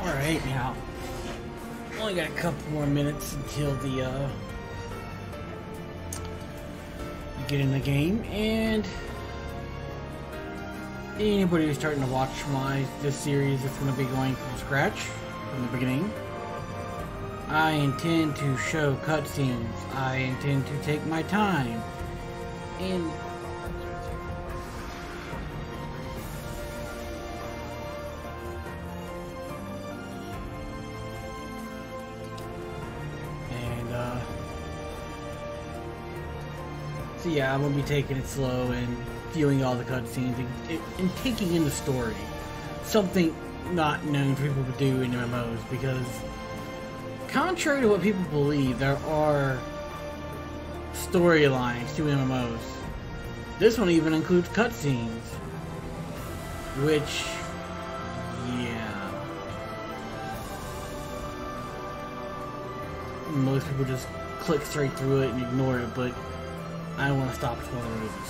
Alright, now. Only got a couple more minutes until the, get in the game, and anybody who's starting to watch this series is going to be going from scratch, from the beginning. I intend to show cutscenes. I intend to take my time. And so yeah, I'm going to be taking it slow and viewing all the cutscenes and taking in the story. Something not known for people to do in MMOs, because contrary to what people believe, there are storylines to MMOs. This one even includes cutscenes, which, yeah, most people just click straight through it and ignore it, but I want to stop spoiler movies.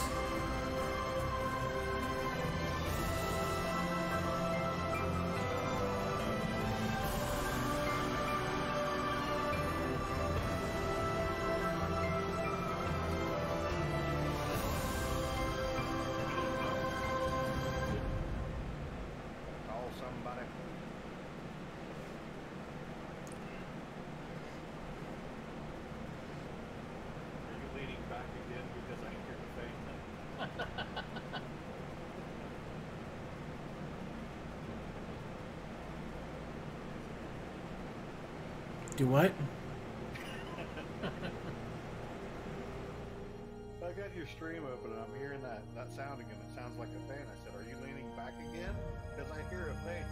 Do what? I got your stream open and I'm hearing that sound again. It sounds like a fan. I said, are you leaning back again? Because I hear a fan.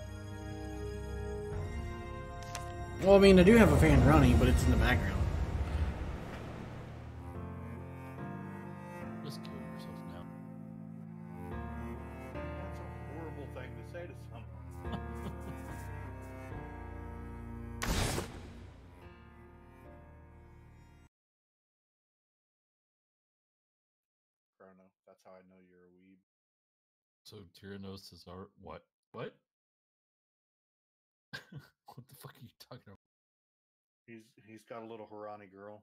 Well, I mean, I do have a fan running, but it's in the background. Just kill yourself now. That's a horrible thing to say to someone. Chrono, that's how I know you're a weeb. So Tyrannos is our what? What? What the fuck are you talking about? He's got a little Harani girl.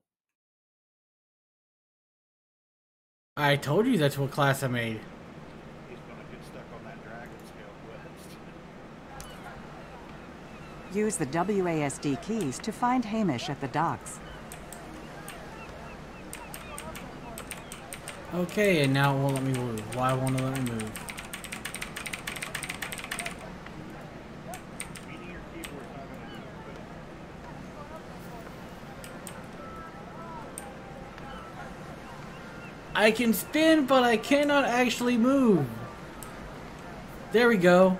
I told you that's what class I made. He's gonna get stuck on that dragon scale quest. Use the WASD keys to find Hamish at the docks. Okay, and now it won't let me move. Why won't it let me move? Beating your keyboard's not gonna do it. I can spin, but I cannot actually move. There we go.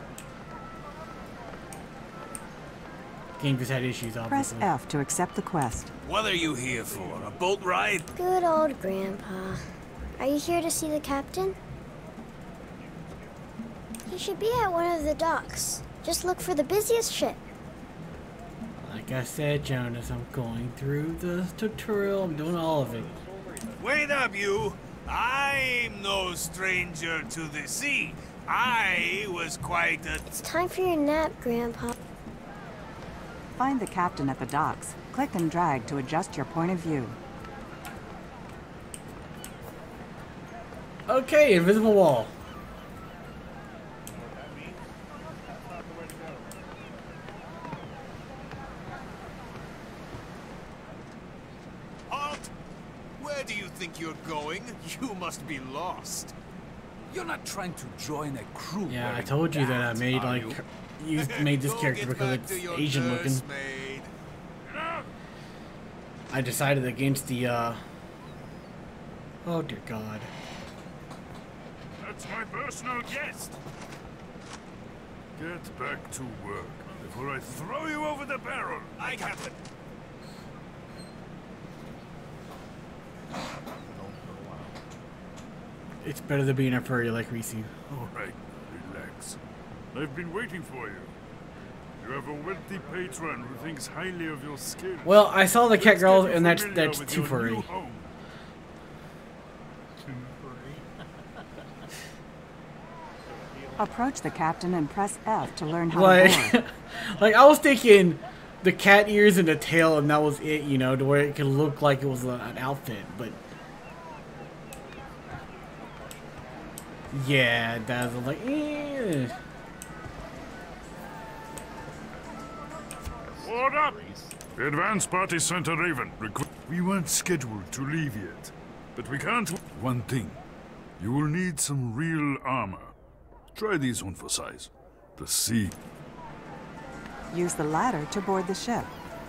Game just had issues, Press obviously. F to accept the quest. What are you here for? A boat ride? Good old Grandpa. Are you here to see the captain? He should be at one of the docks. Just look for the busiest ship. Like I said, Jonas, I'm going through the tutorial. I'm doing all of it. Wait up, you! I'm no stranger to the sea. I was quite a... It's time for your nap, Grandpa. Find the captain at the docks. Click and drag to adjust your point of view. Okay, invisible wall. What that means? That's not the way to go. Halt! Where do you think you're going? You must be lost. You're not trying to join a crew. Yeah, I told you that I made, like, you made this Go character get because back it's to your Asian looking. nursemaid. I decided against the, oh dear God. That's my personal guest. Get back to work before I throw you over the barrel. I Captain. It's better than being a furry like Reese. All right, relax. I've been waiting for you. You have a wealthy patron who thinks highly of your skill. Well, I saw the cat Let's girl, get you and that's familiar with too your furry. new home. Approach the captain and press F to learn how Like, to board. Like, I was thinking the cat ears and the tail, and that was it, you know, to where it could look like it was an outfit, but... Yeah, that's like, eh. What up? The advance party sent a raven. We weren't scheduled to leave yet, but we can't. One thing, you will need some real armor. Try these on for size. Proceed. Use the ladder to board the ship.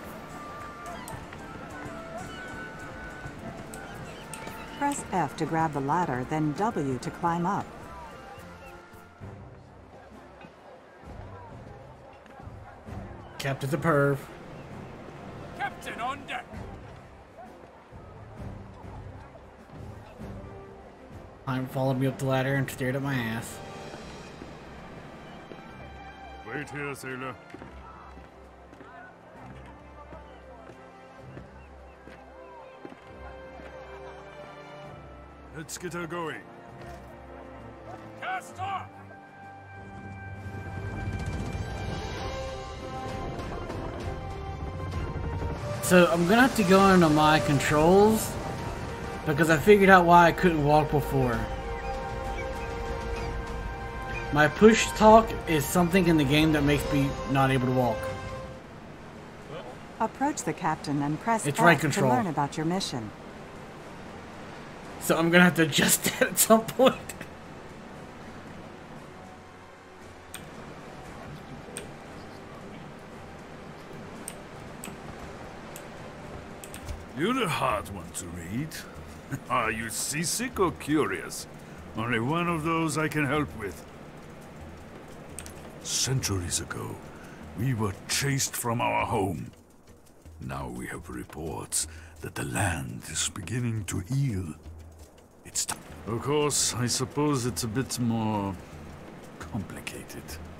Press F to grab the ladder, then W to climb up. Captain's a perv. Captain on deck. Pine followed me up the ladder and stared at my ass. Wait here, sailor. Let's get her going. Cast off. So I'm gonna have to go into my controls because I figured out why I couldn't walk before. My push talk is something in the game that makes me not able to walk. Approach the captain and press It's F right to control. learn about your mission. So I'm gonna have to adjust that at some point. You're a hard one to read. Are you seasick or curious? Only one of those I can help with. Centuries ago, we were chased from our home. Now we have reports that the land is beginning to heal. It's time. Of course, I suppose it's a bit more complicated.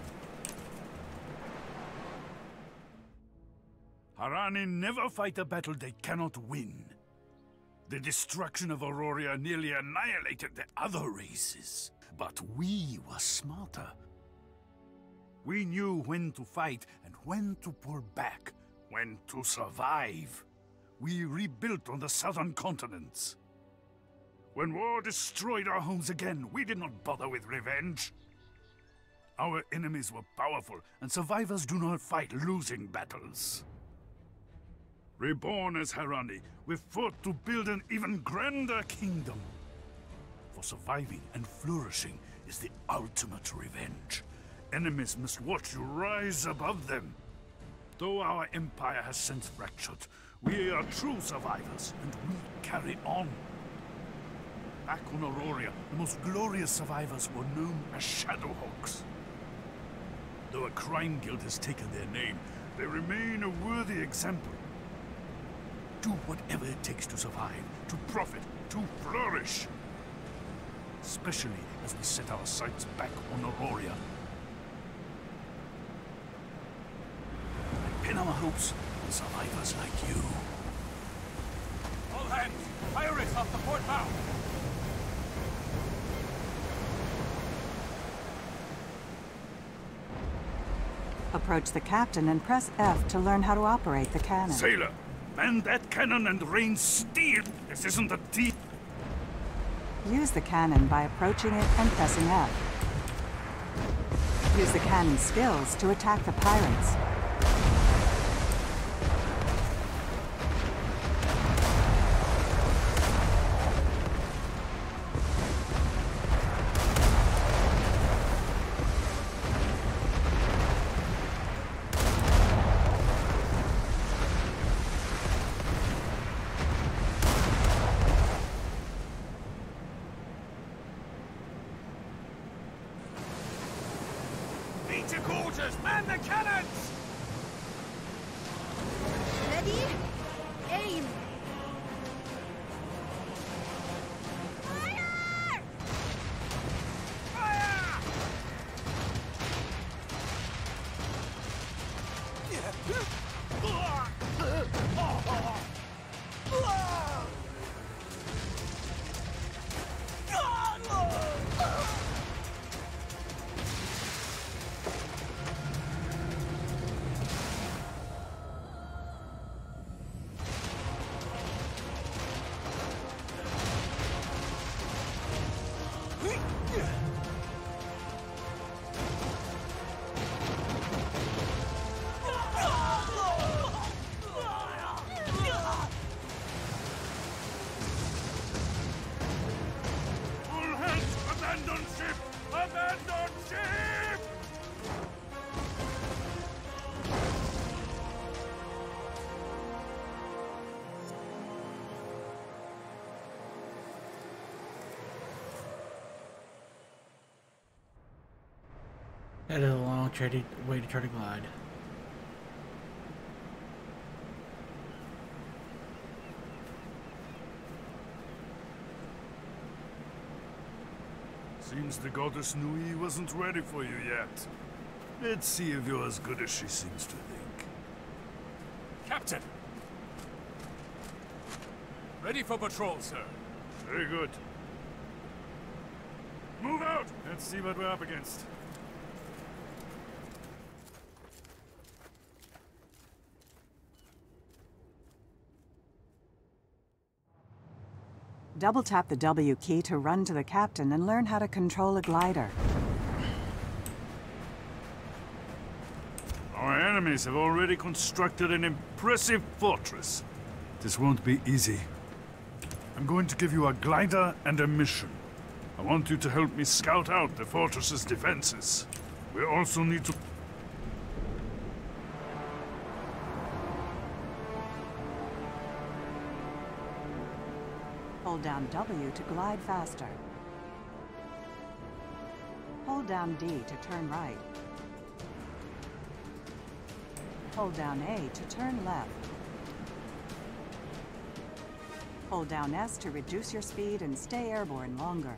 Harani never fight a battle they cannot win. The destruction of Auroria nearly annihilated the other races. But we were smarter. We knew when to fight and when to pull back, when to survive. We rebuilt on the southern continents. When war destroyed our homes again, we did not bother with revenge. Our enemies were powerful, and survivors do not fight losing battles. Reborn as Harani, we fought to build an even grander kingdom. For surviving and flourishing is the ultimate revenge. Enemies must watch you rise above them. Though our empire has since fractured, we are true survivors, and we carry on. Back on Auroria, the most glorious survivors were known as Shadowhawks. Though a crime guild has taken their name, they remain a worthy example. Do whatever it takes to survive, to profit, to flourish. Especially as we set our sights back on Auroria. I pin our hopes on survivors like you. All hands, pirates off the port bow. Approach the captain and press F to learn how to operate the cannon. Sailor, man that cannon and rain steel. This isn't a deep. Use the cannon by approaching it and pressing F. Use the cannon's skills to attack the pirates. Meet your quarters, man the cannons! Ready? Aim! Fire! Fire! Abandon ship! Abandon ship! That is a long way to try to glide. Seems the goddess Nui wasn't ready for you yet. Let's see if you're as good as she seems to think. Captain! Ready for patrol, sir. Very good. Move out! Let's see what we're up against. Double tap the W key to run to the captain and learn how to control a glider. Our enemies have already constructed an impressive fortress. This won't be easy. I'm going to give you a glider and a mission. I want you to help me scout out the fortress's defenses. We also need to... Hold down W to glide faster. Hold down D to turn right. Hold down A to turn left. Hold down S to reduce your speed and stay airborne longer.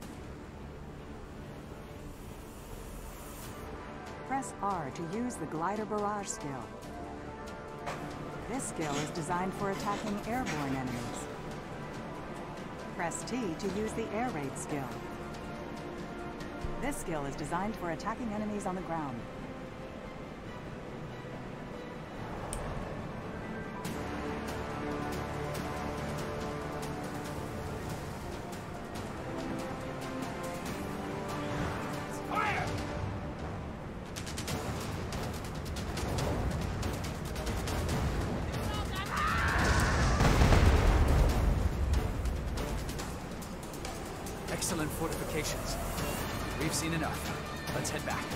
Press R to use the glider barrage skill. This skill is designed for attacking airborne enemies. Press T to use the air raid skill. This skill is designed for attacking enemies on the ground. Excellent fortifications. We've seen enough. Let's head back.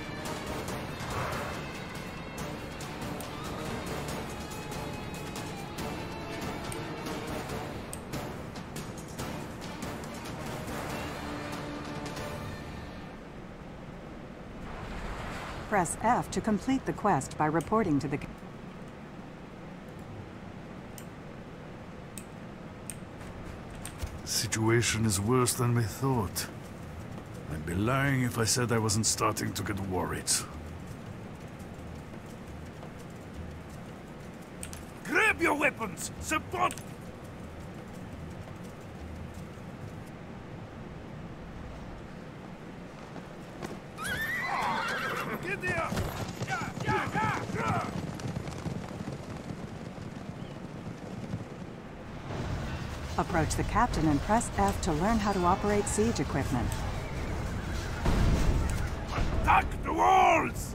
Press F to complete the quest by reporting to the... The situation is worse than we thought. I'd be lying if I said I wasn't starting to get worried. Grab your weapons! Support! Get there! Approach the captain and press F to learn how to operate siege equipment. Attack the walls!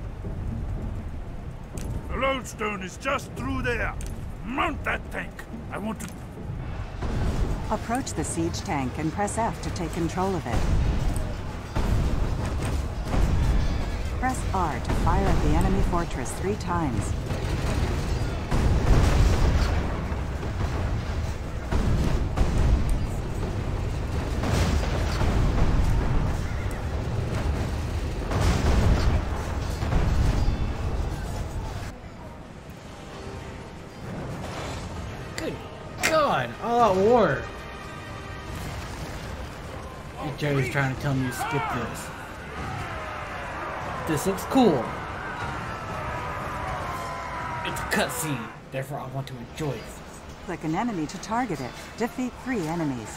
The lodestone is just through there. Mount that tank. I want to... Approach the siege tank and press F to take control of it. Press R to fire at the enemy fortress 3 times. God, all out war. And Joey's trying to tell me to skip this. This looks cool. It's a cutscene, therefore I want to enjoy it. Click an enemy to target it. Defeat 3 enemies.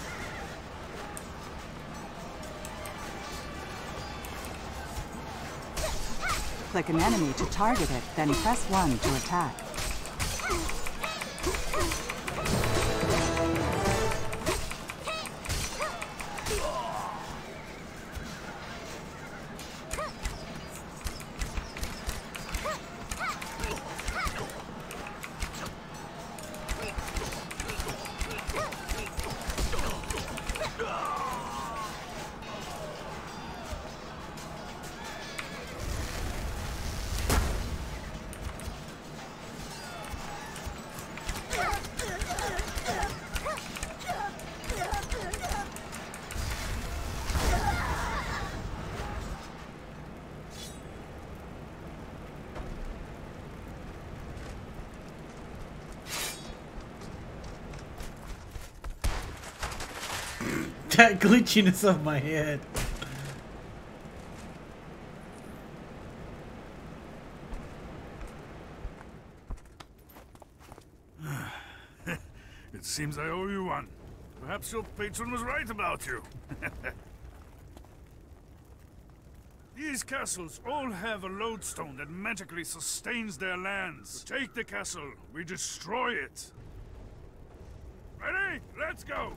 Click an enemy to target it, then press 1 to attack. that glitchiness of my head. It seems I owe you one. Perhaps your patron was right about you. These castles all have a lodestone that magically sustains their lands. Take the castle, we destroy it. Ready? Let's go!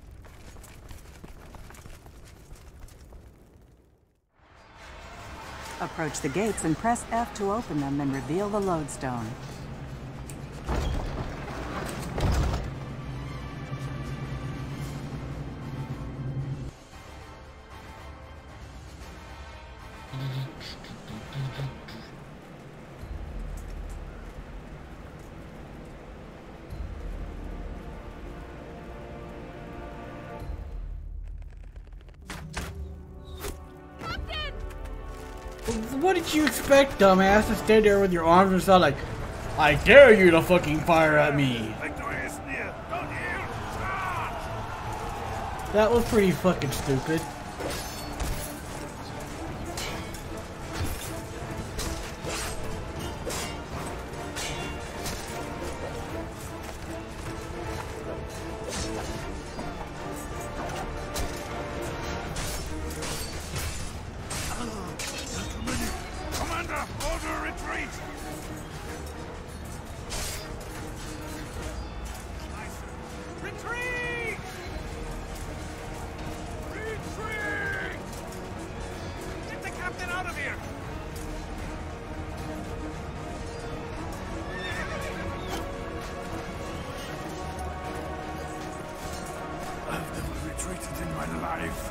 Approach the gates and press F to open them and reveal the lodestone. What did you expect, dumbass, to stand there with your arms and sound like, I dare you to fucking fire at me? Victory is near. Don't yield. Charge! That was pretty fucking stupid. Commander, order retreat! Retreat! Retreat! Get the captain out of here! I've never retreated in my life.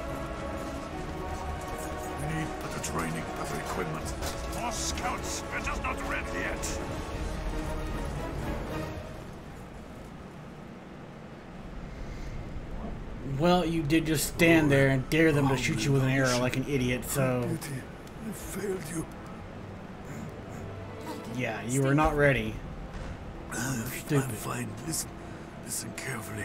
We need better training, better equipment. More scouts. We're just not ready yet. Well, you did just stand there and dare them to shoot you with an arrow like an idiot, so... I failed you. Yeah, you were not ready. Stupid. I'm fine. Listen carefully.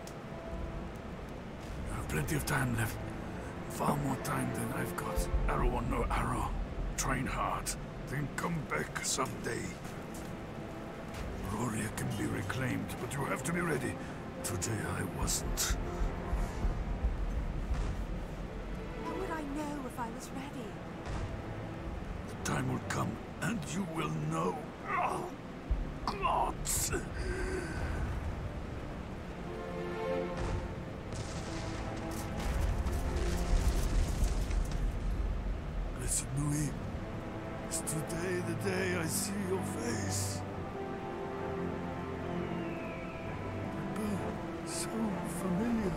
You have plenty of time left. Far more time than I've got. Arrow or no arrow. Train hard. Then come back someday. Aurora can be reclaimed, but you have to be ready. Today I wasn't. How would I know if I was ready? The time will come, and you will know. Oh, gods! Listen, Louis. Is today the day I see your face? So familiar.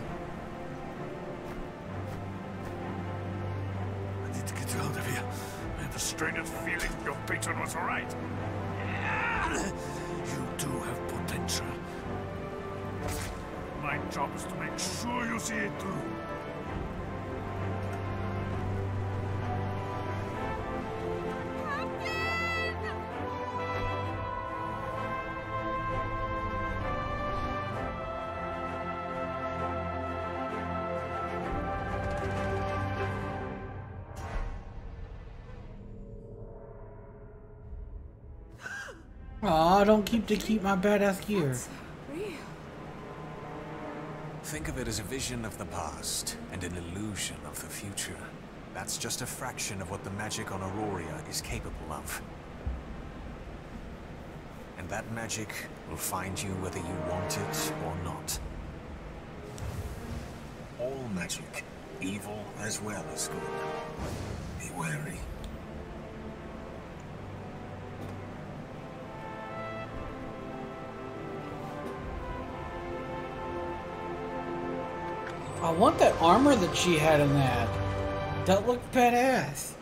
I need to get you out of here. I have a strange feeling your patron was right. You do have potential. My job is to make sure you see it through. Aw, don't keep my badass gear. Think of it as a vision of the past and an illusion of the future. That's just a fraction of what the magic on Aurora is capable of. And that magic will find you whether you want it or not. All magic, evil as well as good. Be wary. I want that armor that she had in that. That looked badass.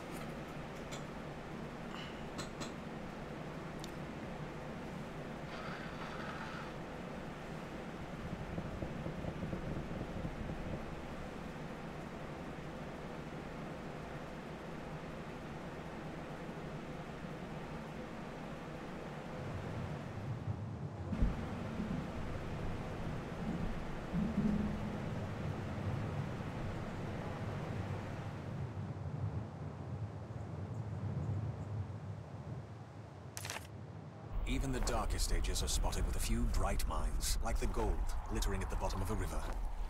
Even the darkest ages are spotted with a few bright mines, like the gold glittering at the bottom of a river.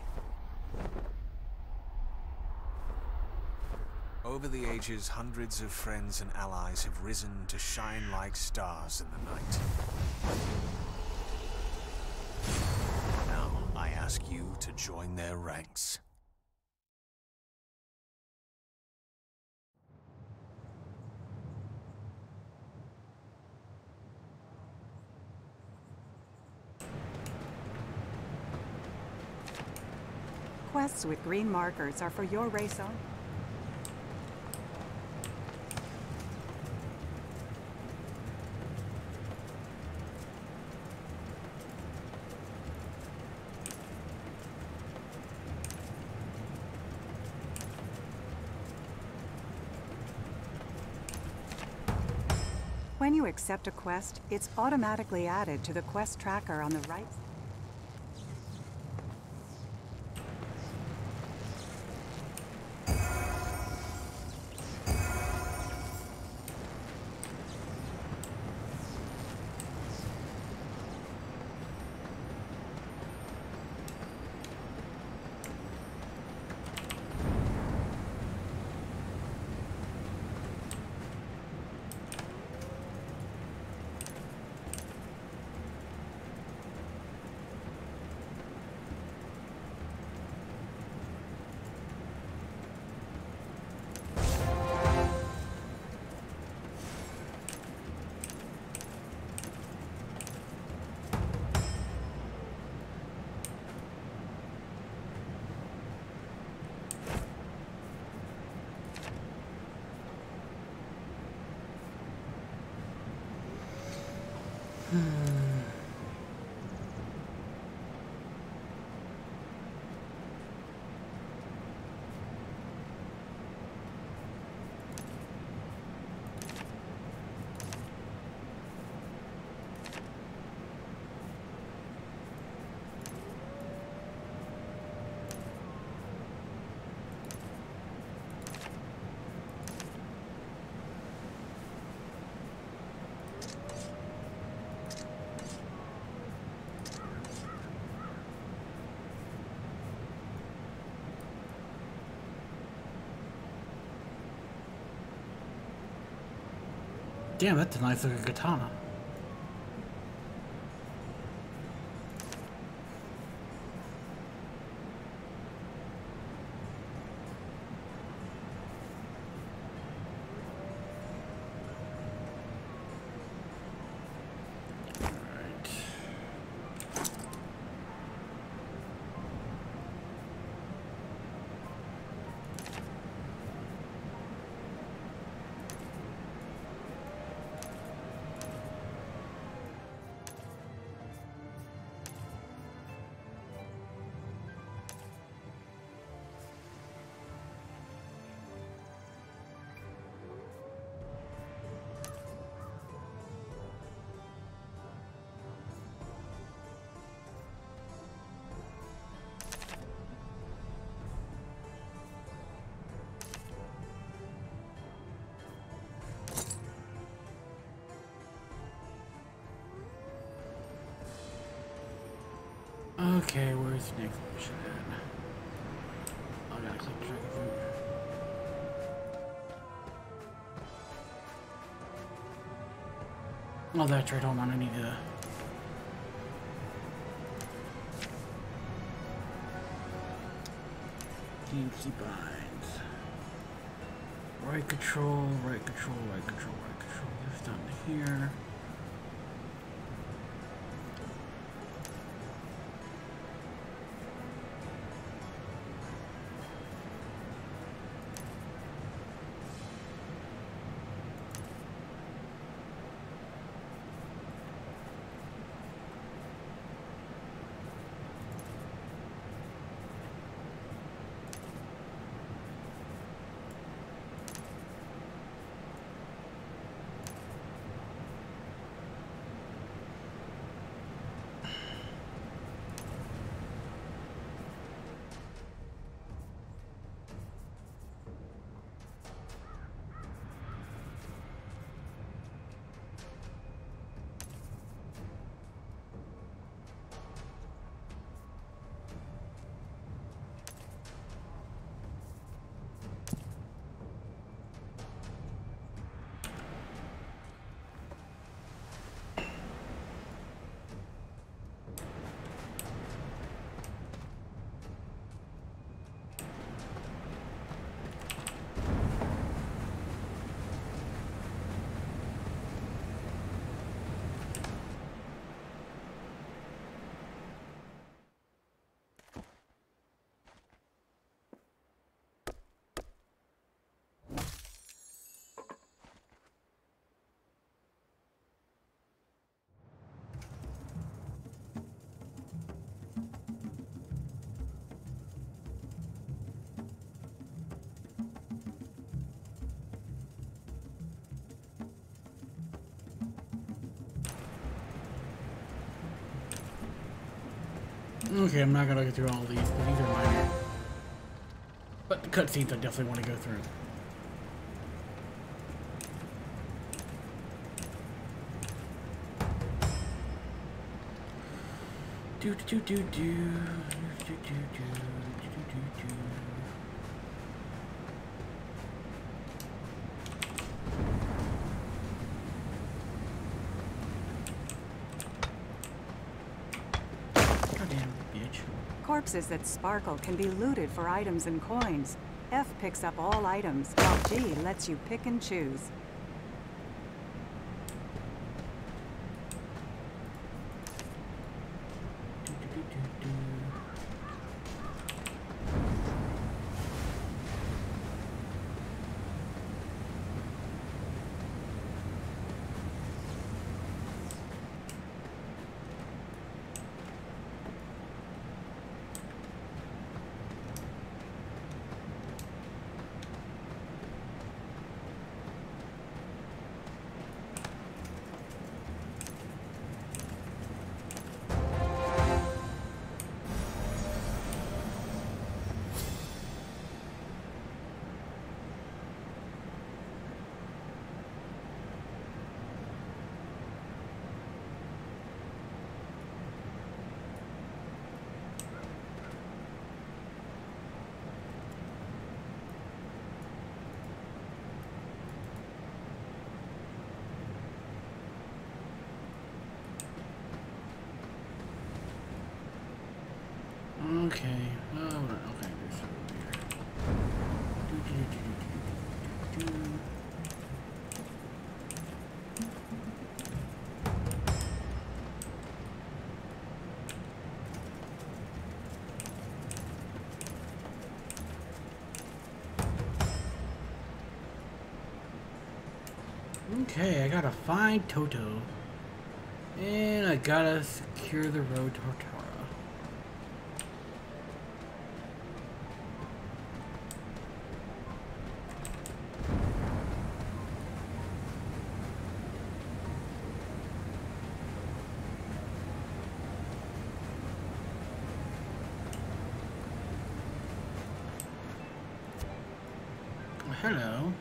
Over the ages, hundreds of friends and allies have risen to shine like stars in the night. Now, I ask you to join their ranks. Quests with green markers are for your race only. When you accept a quest, it's automatically added to the quest tracker on the right. Damn, that's a nice looking katana. Okay, where's the next mission at? I gotta click track of route. Oh, that's right, hold on, I need to... Deep sea binds. Right control, right control, right control, right control. This down to here. Okay, I'm not gonna go through all these, but these are minor. But the cutscenes I definitely want to go through. Do do do do do do do do do. Corpses that sparkle can be looted for items and coins. F picks up all items, while G lets you pick and choose. Okay. Okay, this over here. Okay, I gotta find Toto. And I gotta secure the road to Hortara. Hello.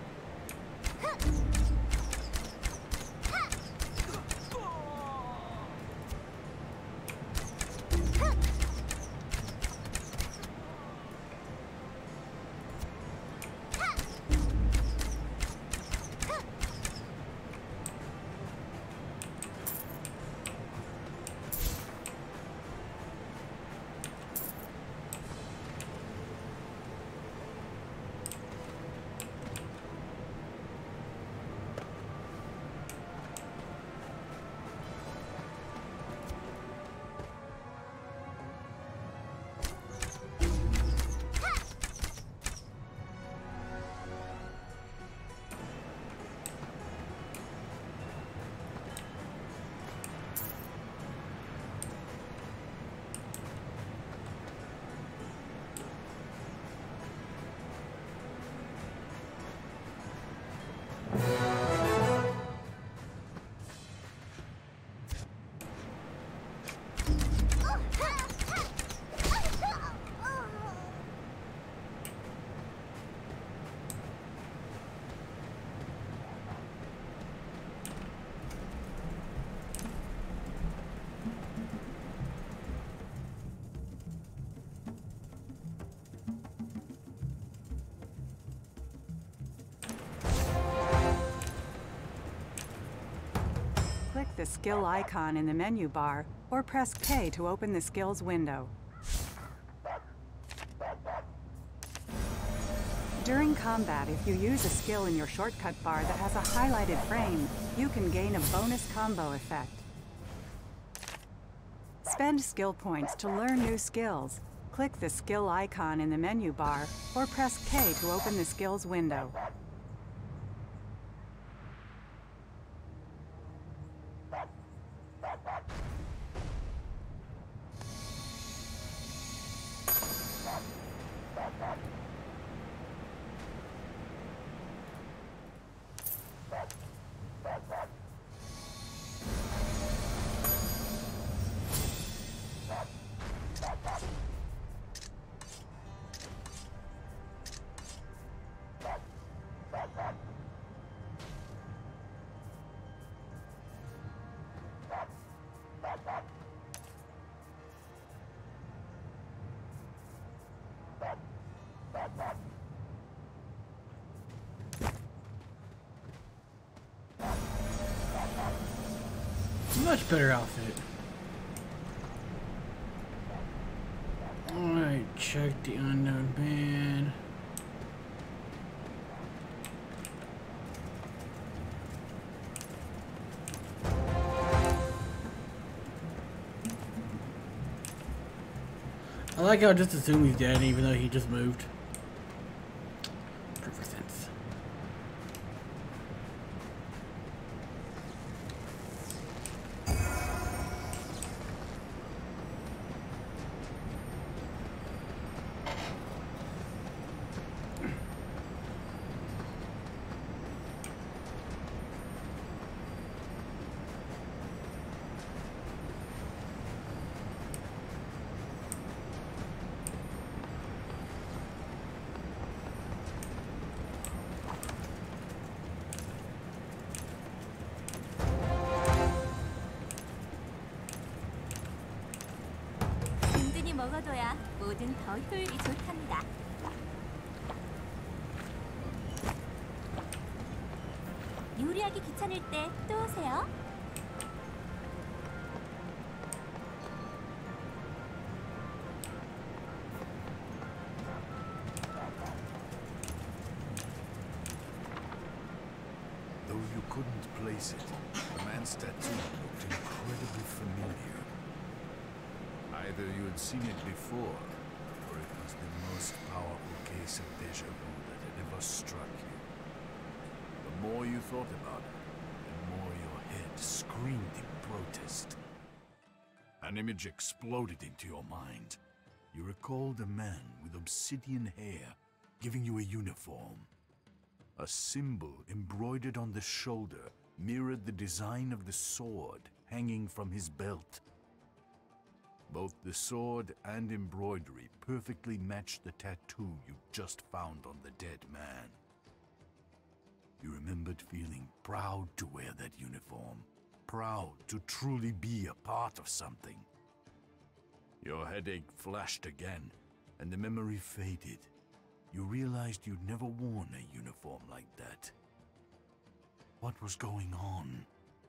Click the skill icon in the menu bar, or press K to open the skills window. During combat, if you use a skill in your shortcut bar that has a highlighted frame, you can gain a bonus combo effect. Spend skill points to learn new skills. Click the skill icon in the menu bar, or press K to open the skills window. Much better outfit. Alright, check the unknown man. I like how I just assume he's dead even though he just moved. Perfect sense. 먹어둬야 뭐든 더 효율이 좋답니다. 요리하기 귀찮을 때 또 오세요. Though you couldn't place it, the man's tattoo looked incredibly familiar. Either you had seen it before, or it was the most powerful case of déjà vu that had ever struck you. The more you thought about it, the more your head screamed in protest. An image exploded into your mind. You recalled a man with obsidian hair, giving you a uniform. A symbol embroidered on the shoulder mirrored the design of the sword hanging from his belt. Both the sword and embroidery perfectly matched the tattoo you just found on the dead man. You remembered feeling proud to wear that uniform, proud to truly be a part of something. Your headache flashed again, and the memory faded. You realized you'd never worn a uniform like that. What was going on?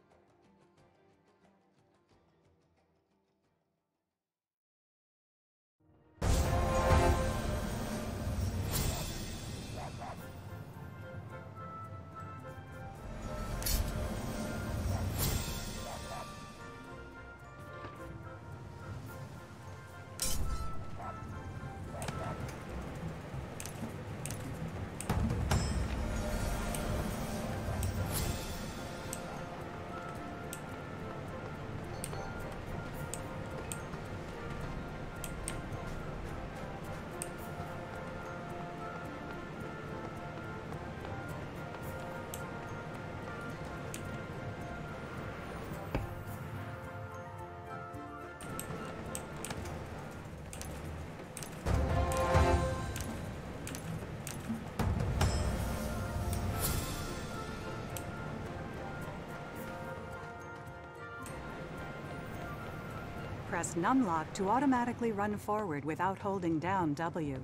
Press numlock to automatically run forward without holding down W.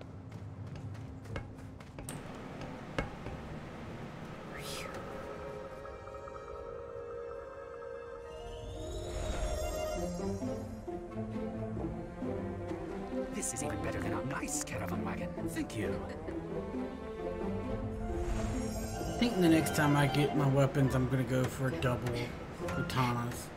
This is even better than a nice caravan wagon. Thank you. I think the next time I get my weapons, I'm gonna go for double katanas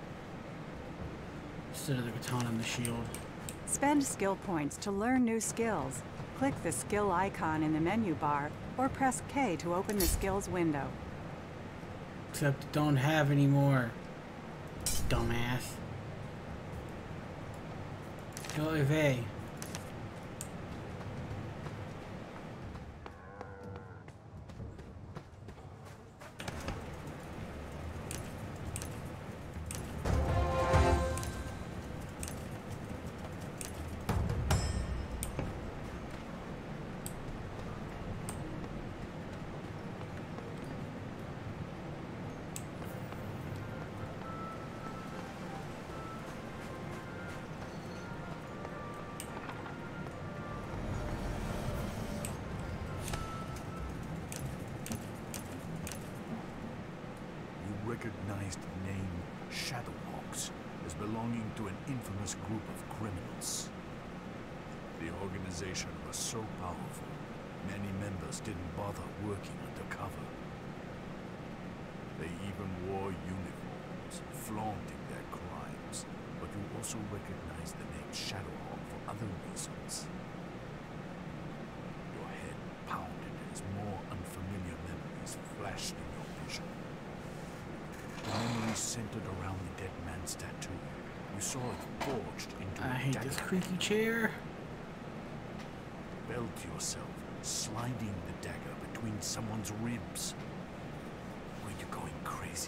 instead of the katana and the shield. Spend skill points to learn new skills. Click the skill icon in the menu bar, or press K to open the skills window. Except don't have any more. Dumbass. Go away. Shadowhawks as belonging to an infamous group of criminals. The organization was so powerful, many members didn't bother working undercover. They even wore uniforms, flaunting their crimes, but you also recognize the name Shadowhawk for other reasons. Your head pounded as more unfamiliar memories flashed in your vision. The memories centered around the dead man's tattoo. You saw it forged into I a hate dagger. this creaky chair. Felt yourself sliding the dagger between someone's ribs. Were you going crazy?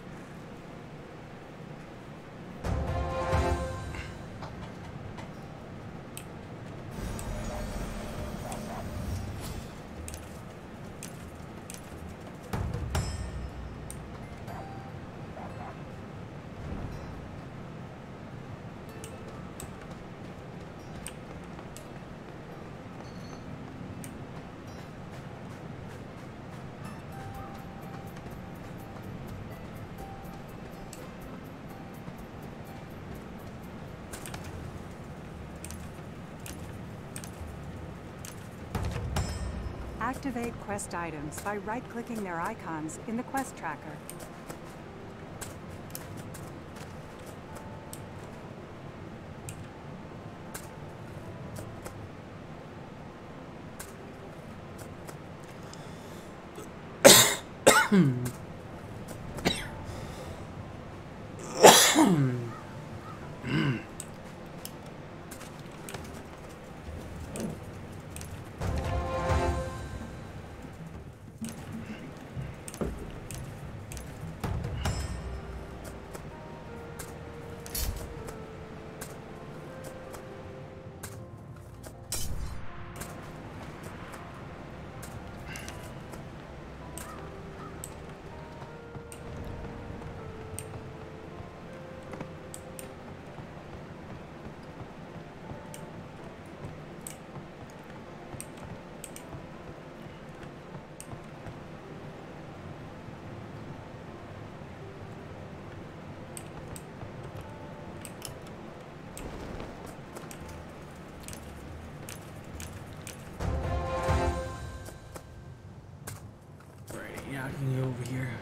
Activate quest items by right-clicking their icons in the quest tracker. Yeah, I can go over here.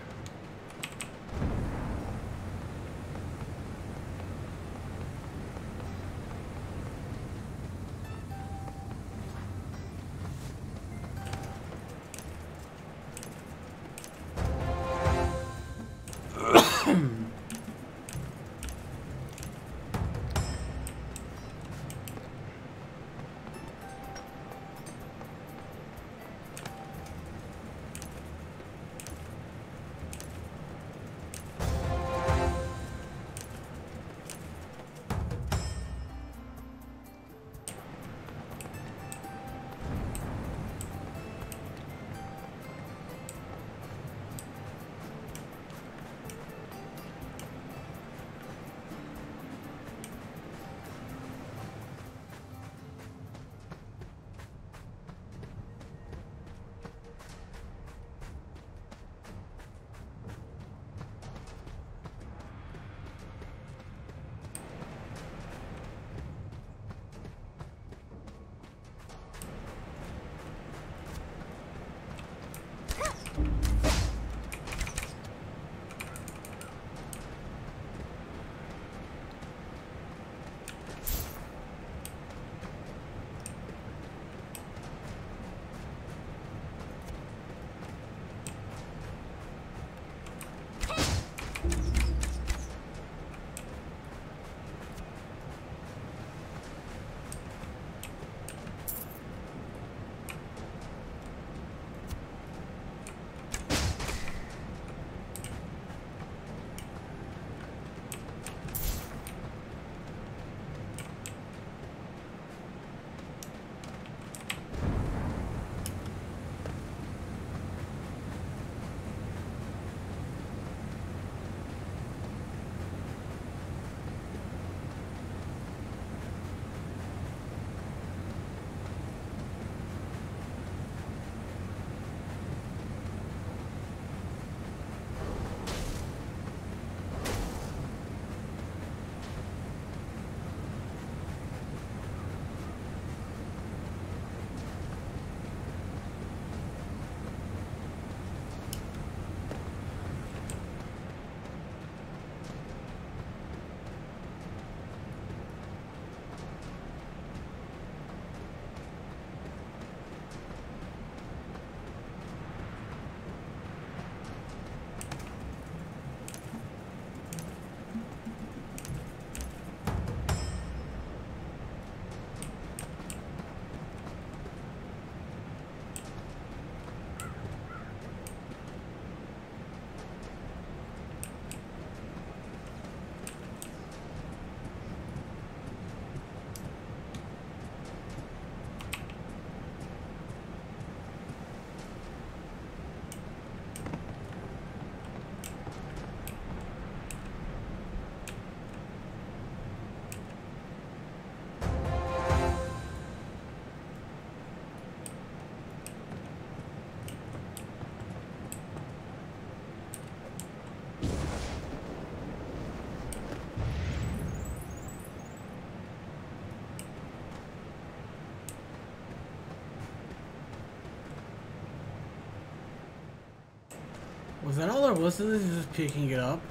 Was that all there was to this? Just picking it up?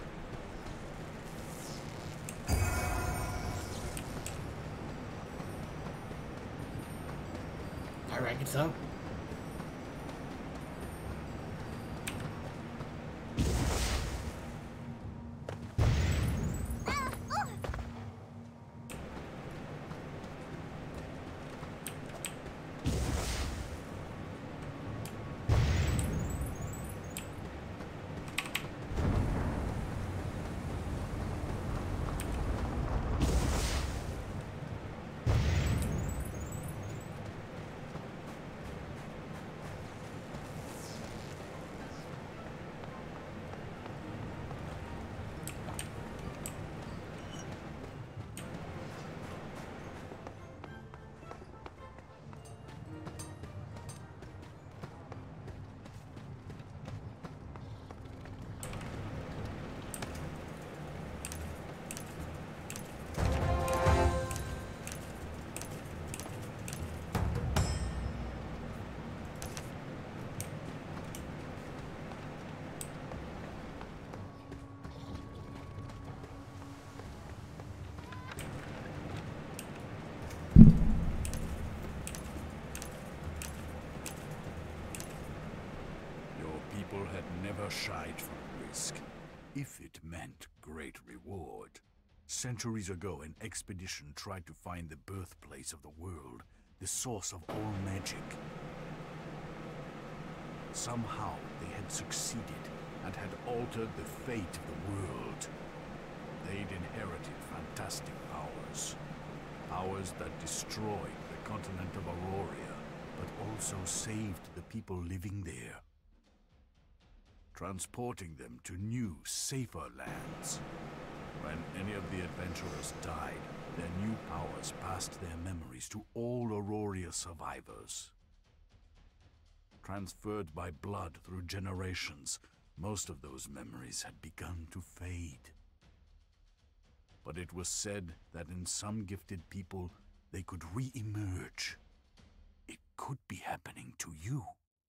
I reckon so. Had never shied from risk, if it meant great reward. Centuries ago, an expedition tried to find the birthplace of the world, the source of all magic. Somehow, they had succeeded and had altered the fate of the world. They'd inherited fantastic powers. Powers that destroyed the continent of Auroria, but also saved the people living there, transporting them to new, safer lands. When any of the adventurers died, their new powers passed their memories to all Auroria survivors. Transferred by blood through generations, most of those memories had begun to fade. But it was said that in some gifted people, they could re-emerge. It could be happening to you.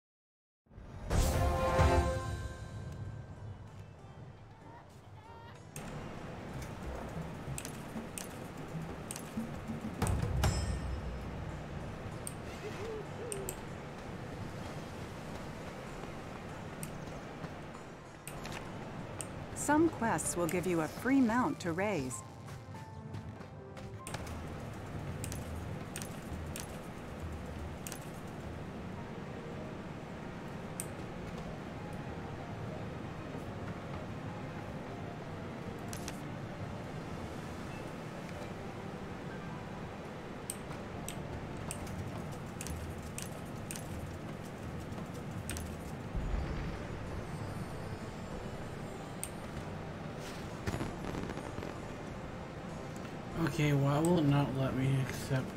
Some quests will give you a free mount to raise. Okay, why will it not let me accept?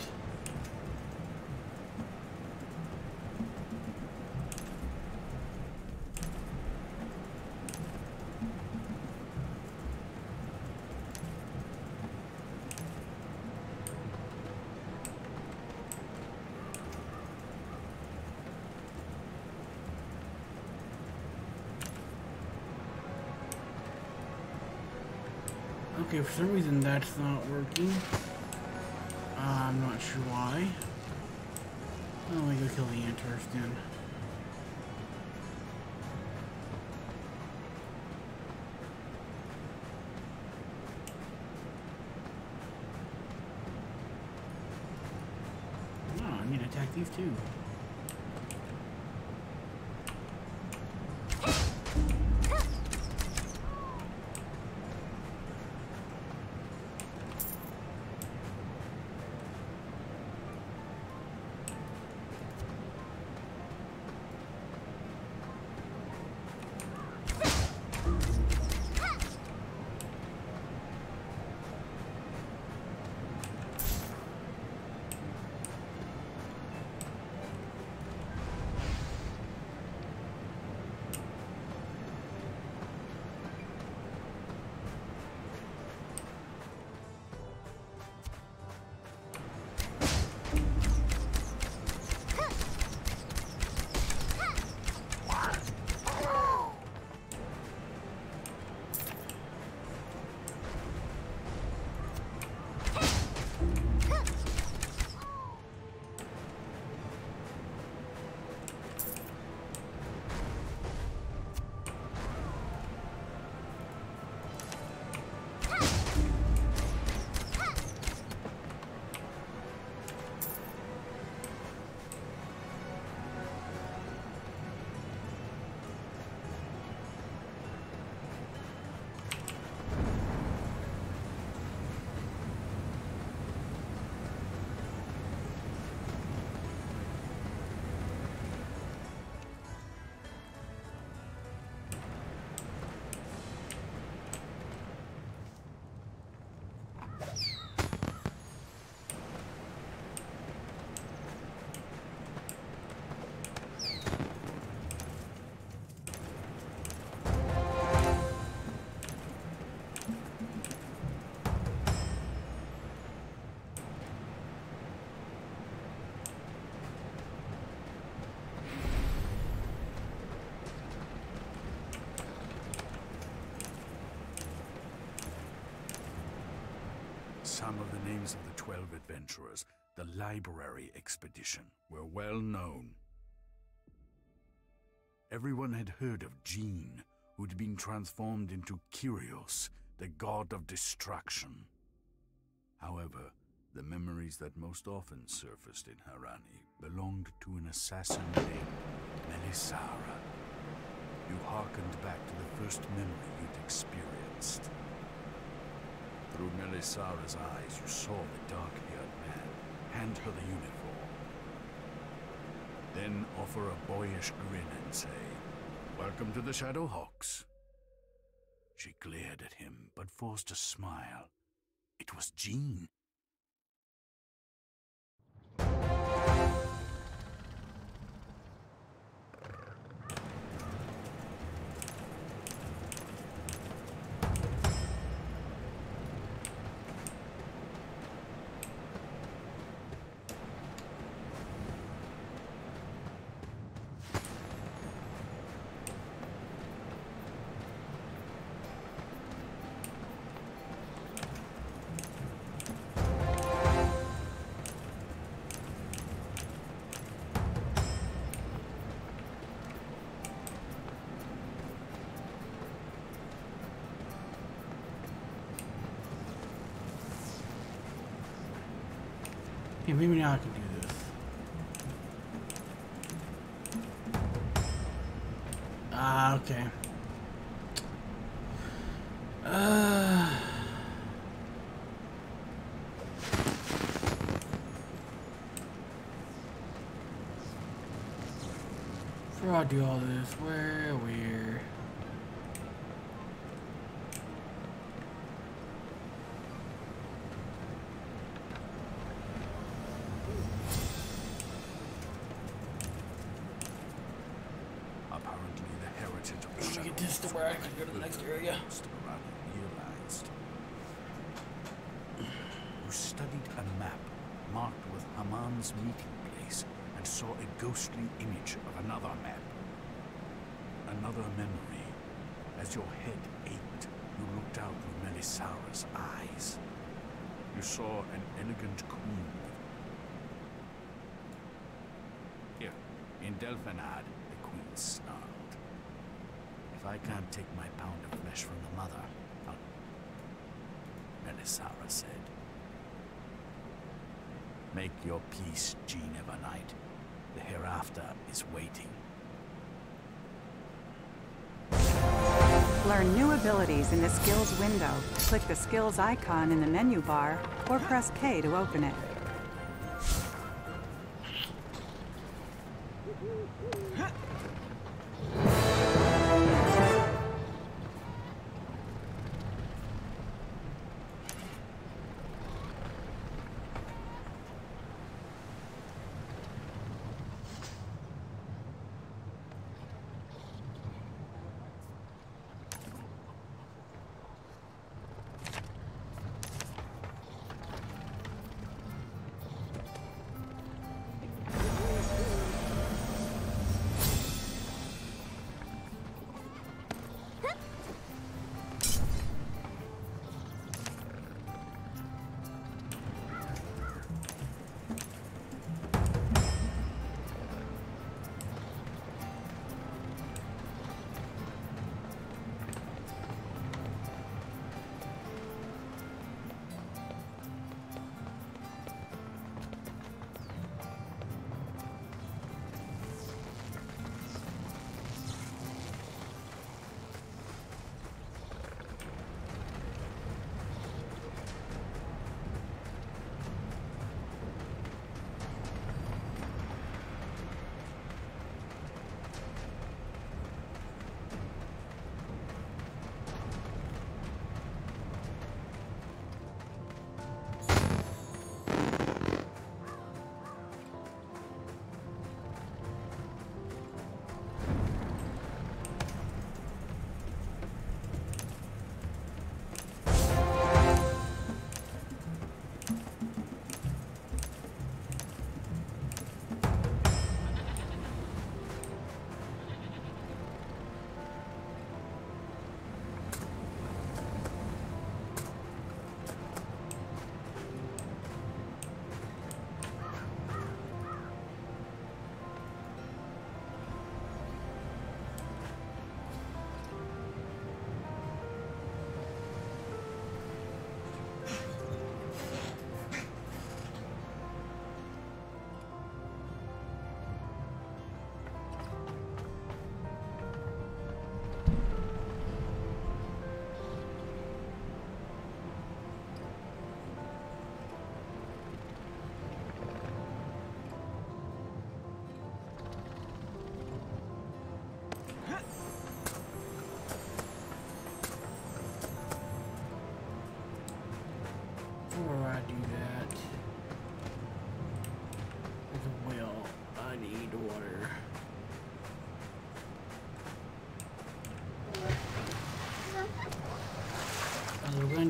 Okay, for some reason that's not working. I'm not sure why. Oh, let me go kill the ant first then. Oh, I need to attack these too. some of the names of the 12 adventurers, the library expedition, were well known. Everyone had heard of Jean, who'd been transformed into Kyrios, the god of destruction. However, the memories that most often surfaced in Harani belonged to an assassin named Melisara. You hearkened back to the first memory you'd experienced. Through Melisara's eyes, you saw the dark-haired man hand her the uniform. Then offer a boyish grin and say, "Welcome to the Shadowhawks." She glared at him, but forced a smile. It was Jean. Yeah, maybe now I can do this. Ah, okay. Before I do all this, where we're... Get this to where I can go to the next area. You studied a map marked with Haman's meeting place and saw a ghostly image of another map. Another memory. As your head ached, you looked out through Melisara's eyes. You saw an elegant queen. Here, in Delphinad, the queen snarled. If I can't take my pound of flesh from the mother, Melisara said. Make your peace, Jean Evernight. The hereafter is waiting. Learn new abilities in the skills window. Click the skills icon in the menu bar, or press K to open it.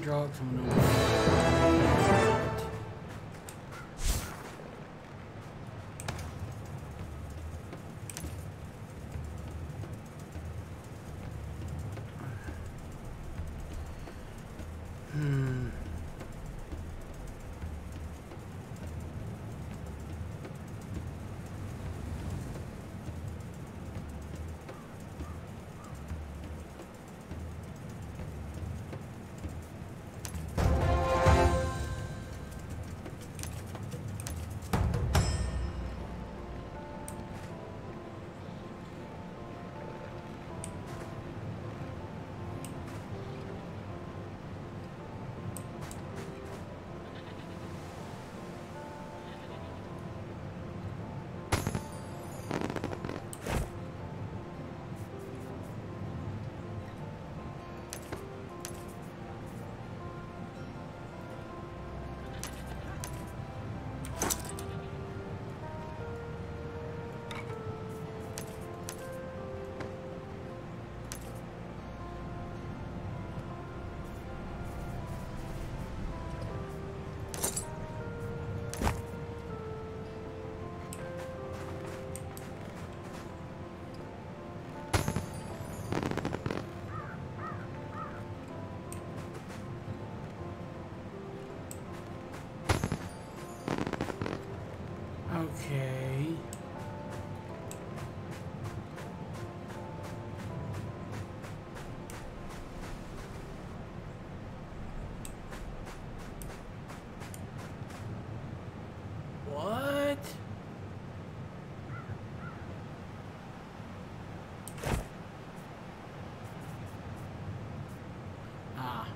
drops. I'm gonna. Okay. What? Ah.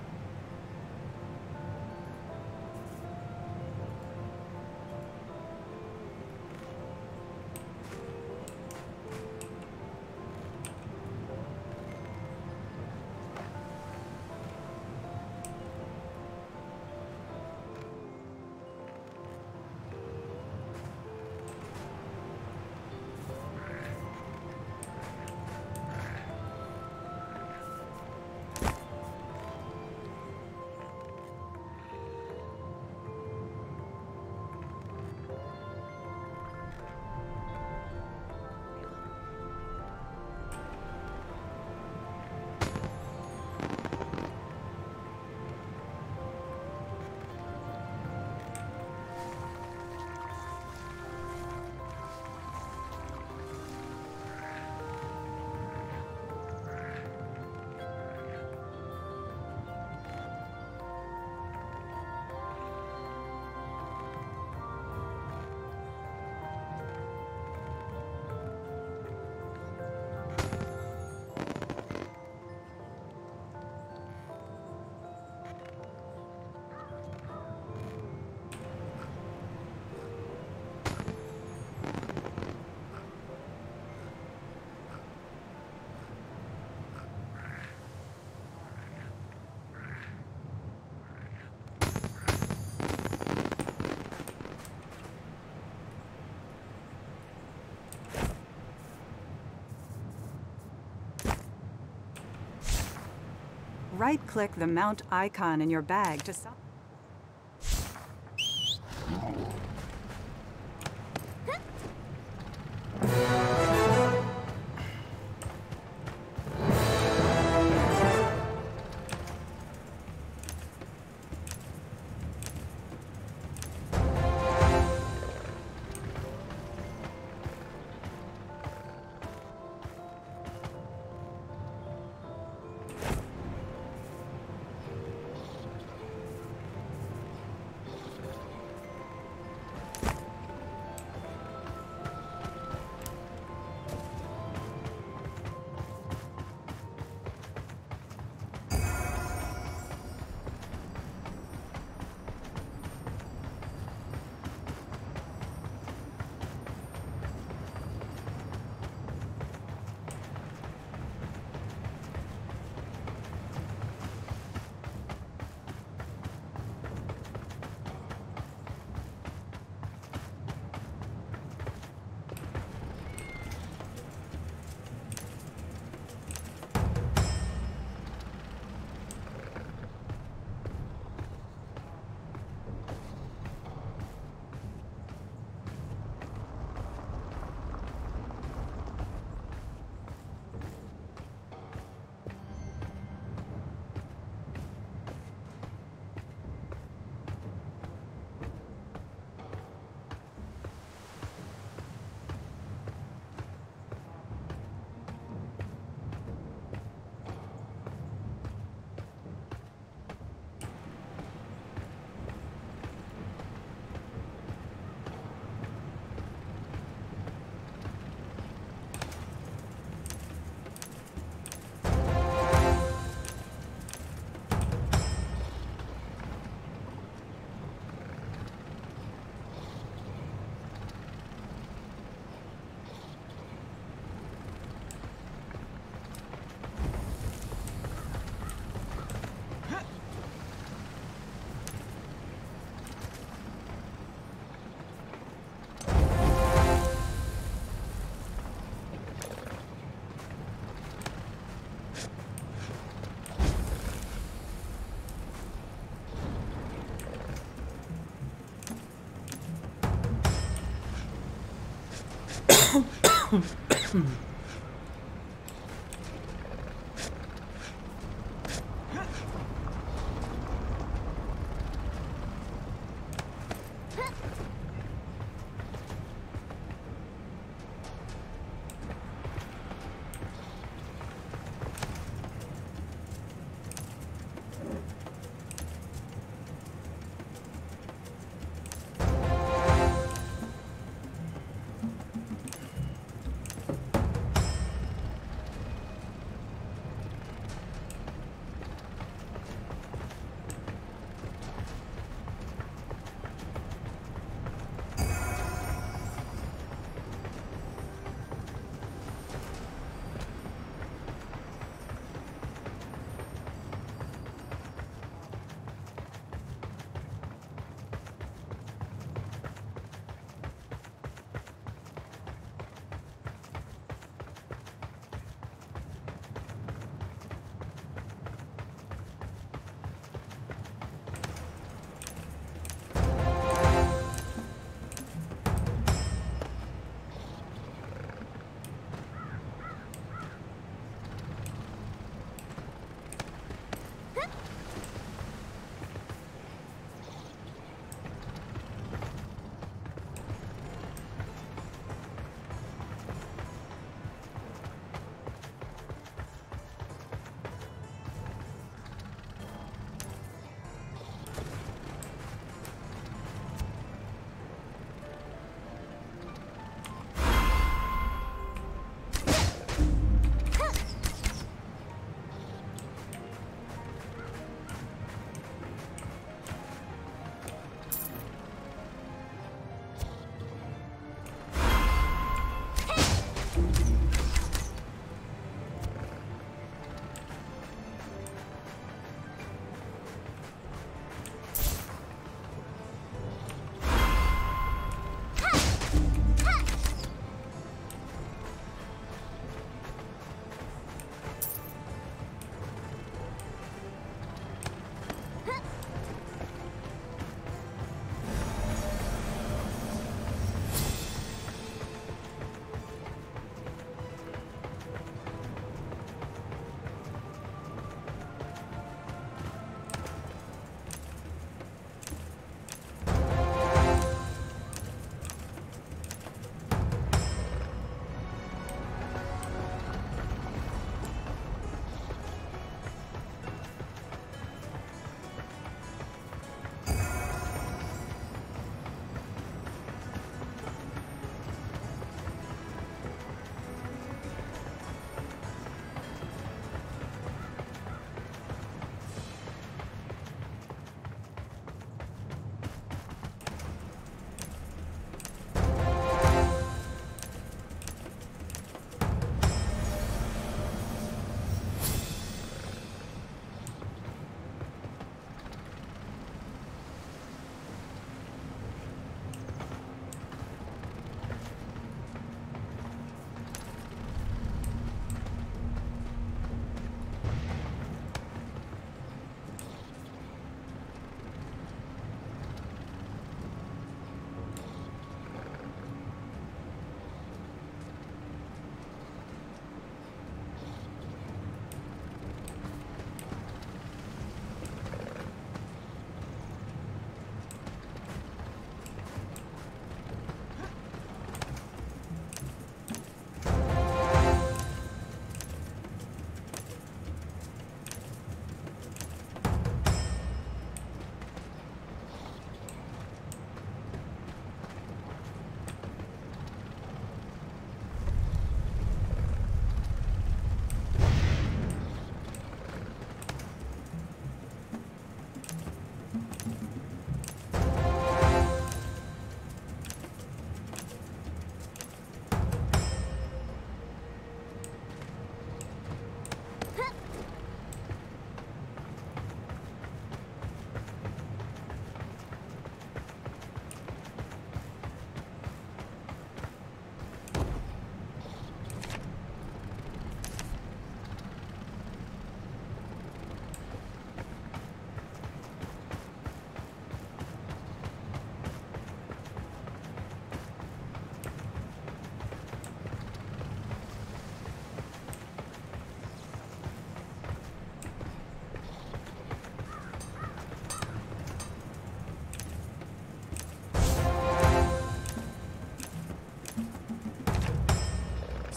Right-click the mount icon in your bag to stop.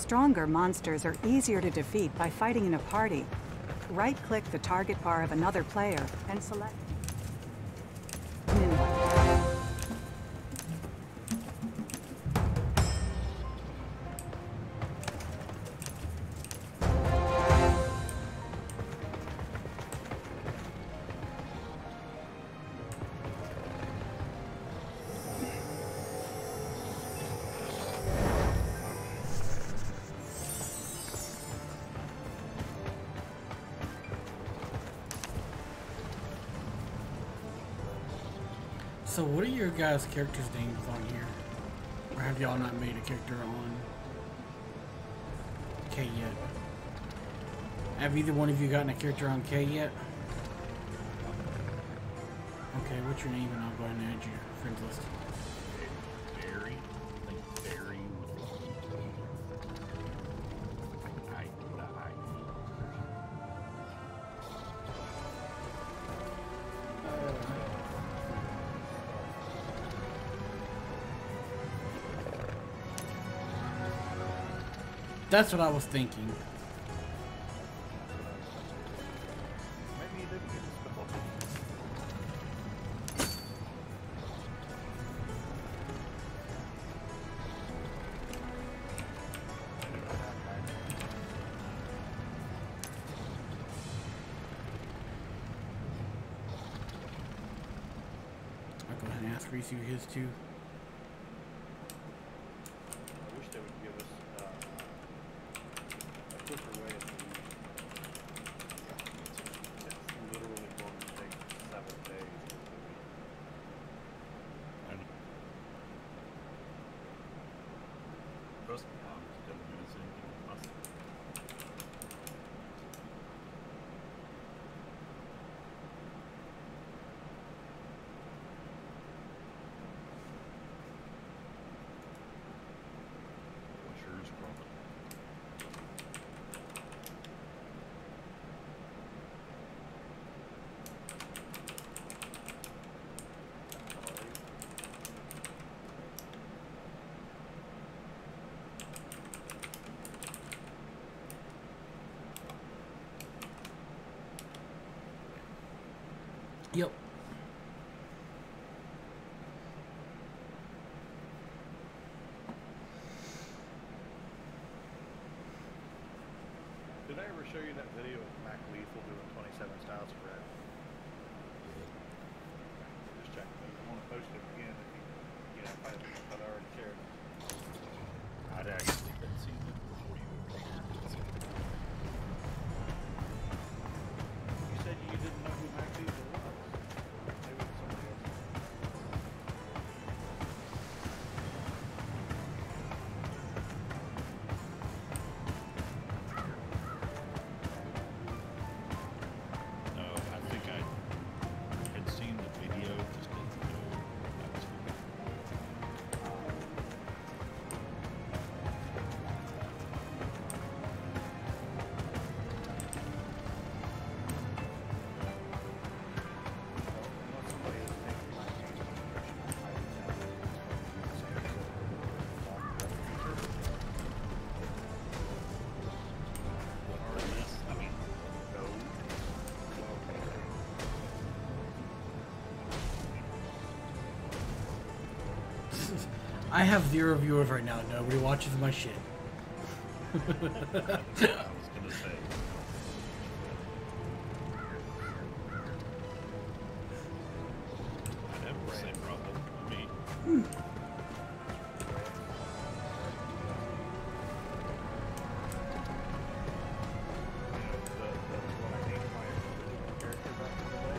Stronger monsters are easier to defeat by fighting in a party. Right-click the target bar of another player and select new one. So what are your guys' characters' names on here? Or have y'all not made a character on K yet? Have either one of you gotten a character on K yet? Okay, what's your name and I'll go ahead and add your friends list. Barry. I think Barry That's what I was thinking. Maybe you didn't get this before. I'll go ahead and ask Reese who his too. I wish they would give us a quicker way of doing it. It's literally going to take 7 days. Trust me, I'm just gonna do the same thing with us. Sure is crumbling. Yep. Did I ever show you that video of Mac Lethal doing 27 styles of red? Just check. I want to post it again if if I'd already shared it. I'd actually been seeing it before you were here. You said you didn't know who Mac Lethal was. Maybe it was somebody else. No, I think I had seen the video, just didn't know that was who. Unless somebody is taking my name and description, I would have to say it. What RMS? I mean, No. I have 0 viewers right now. Nobody watches my shit. I was gonna say. I'd have the same problem. I mean, When I named my original character back in the day.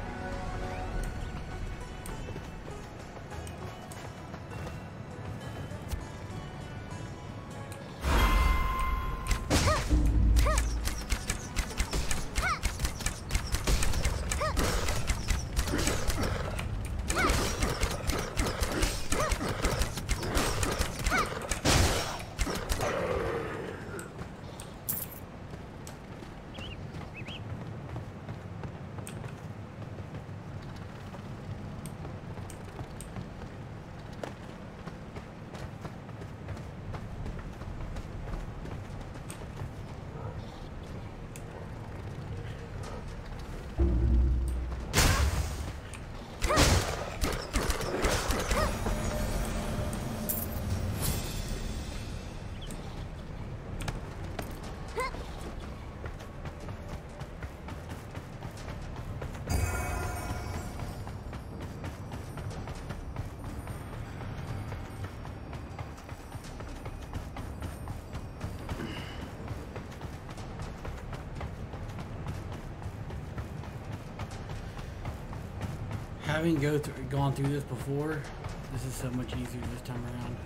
Having gone through this before, this is so much easier this time around.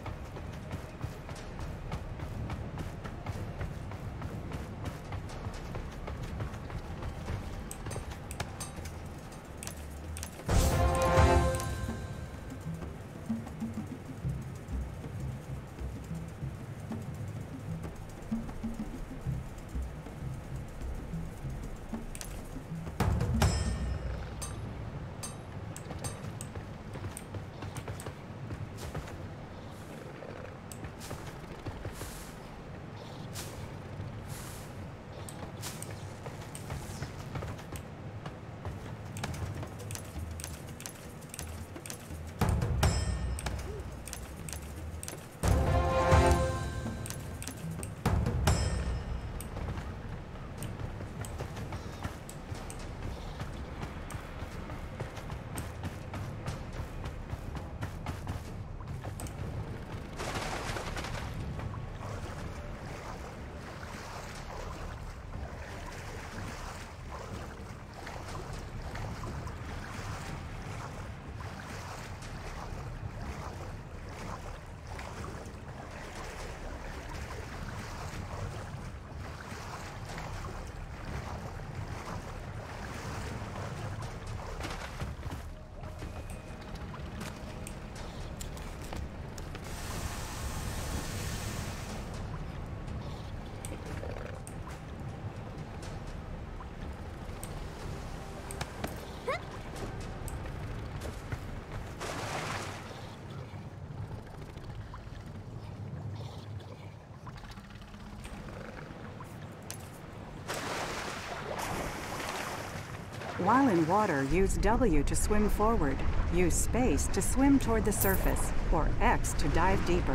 While in water, use W to swim forward. Use space to swim toward the surface, or X to dive deeper.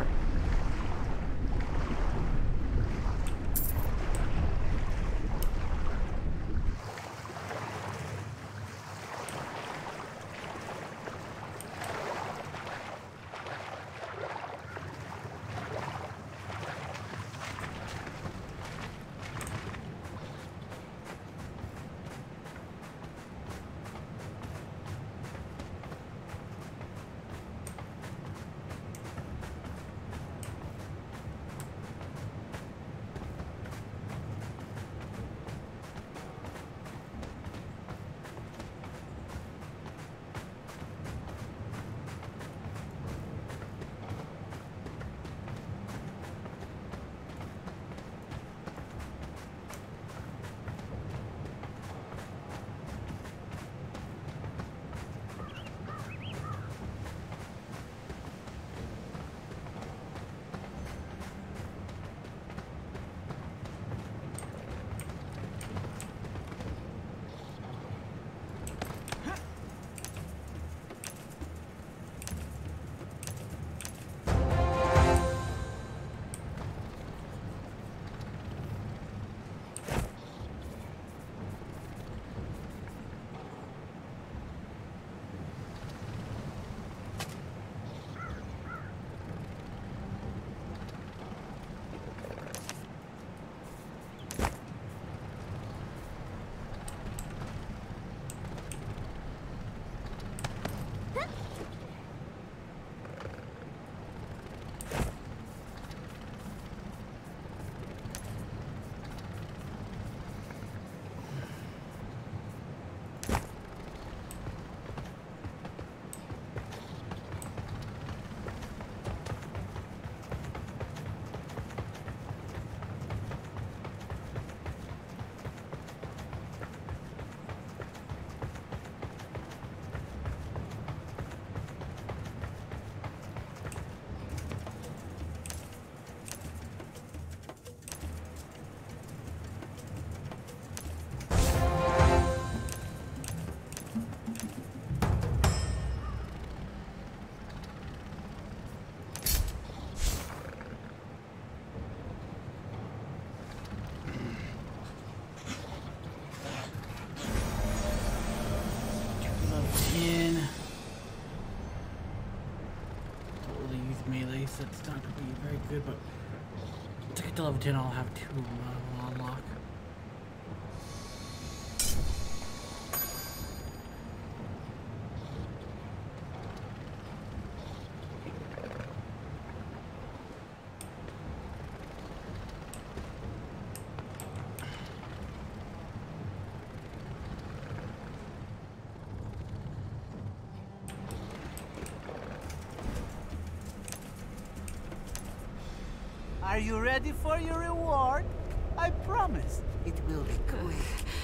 That's not going to be very good, but to get to level 10, I'll have 2 unlock. Are you ready for your reward? I promise it will be quick.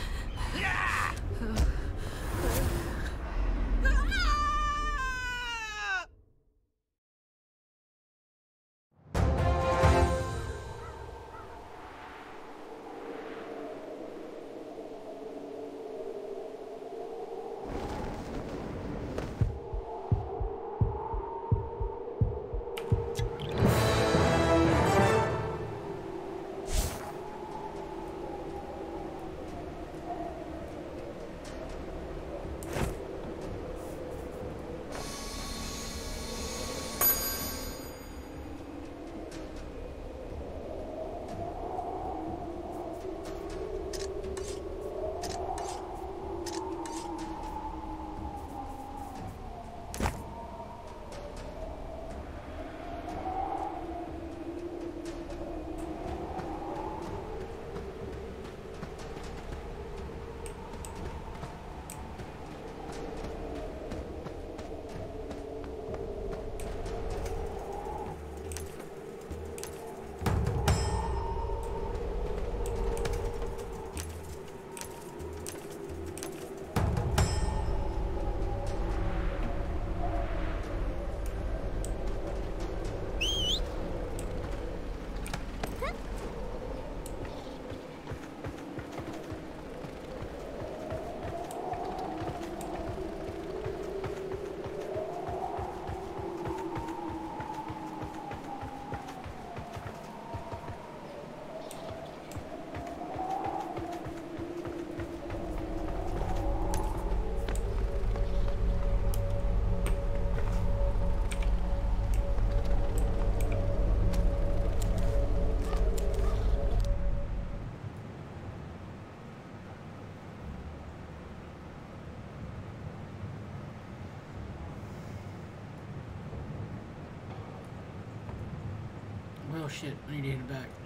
Well, shit, I need to hit it back.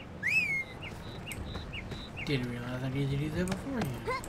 Didn't realize I needed to do that beforehand.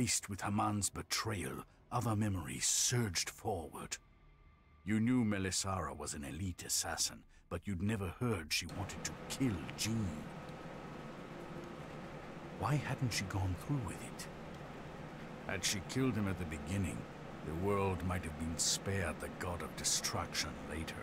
Faced with Haman's betrayal, other memories surged forward. You knew Melisara was an elite assassin, but you'd never heard she wanted to kill Jean. Why hadn't she gone through with it? Had she killed him at the beginning, the world might have been spared the god of destruction later.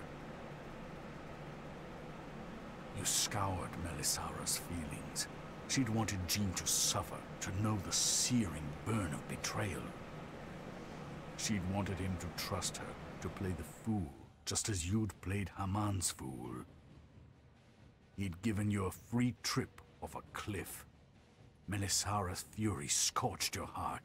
You scoured Melisara's feelings. She'd wanted Jean to suffer, to know the searing burn of betrayal. She'd wanted him to trust her, to play the fool, just as you'd played Haman's fool. He'd given you a free trip off a cliff. Melisara's fury scorched your heart.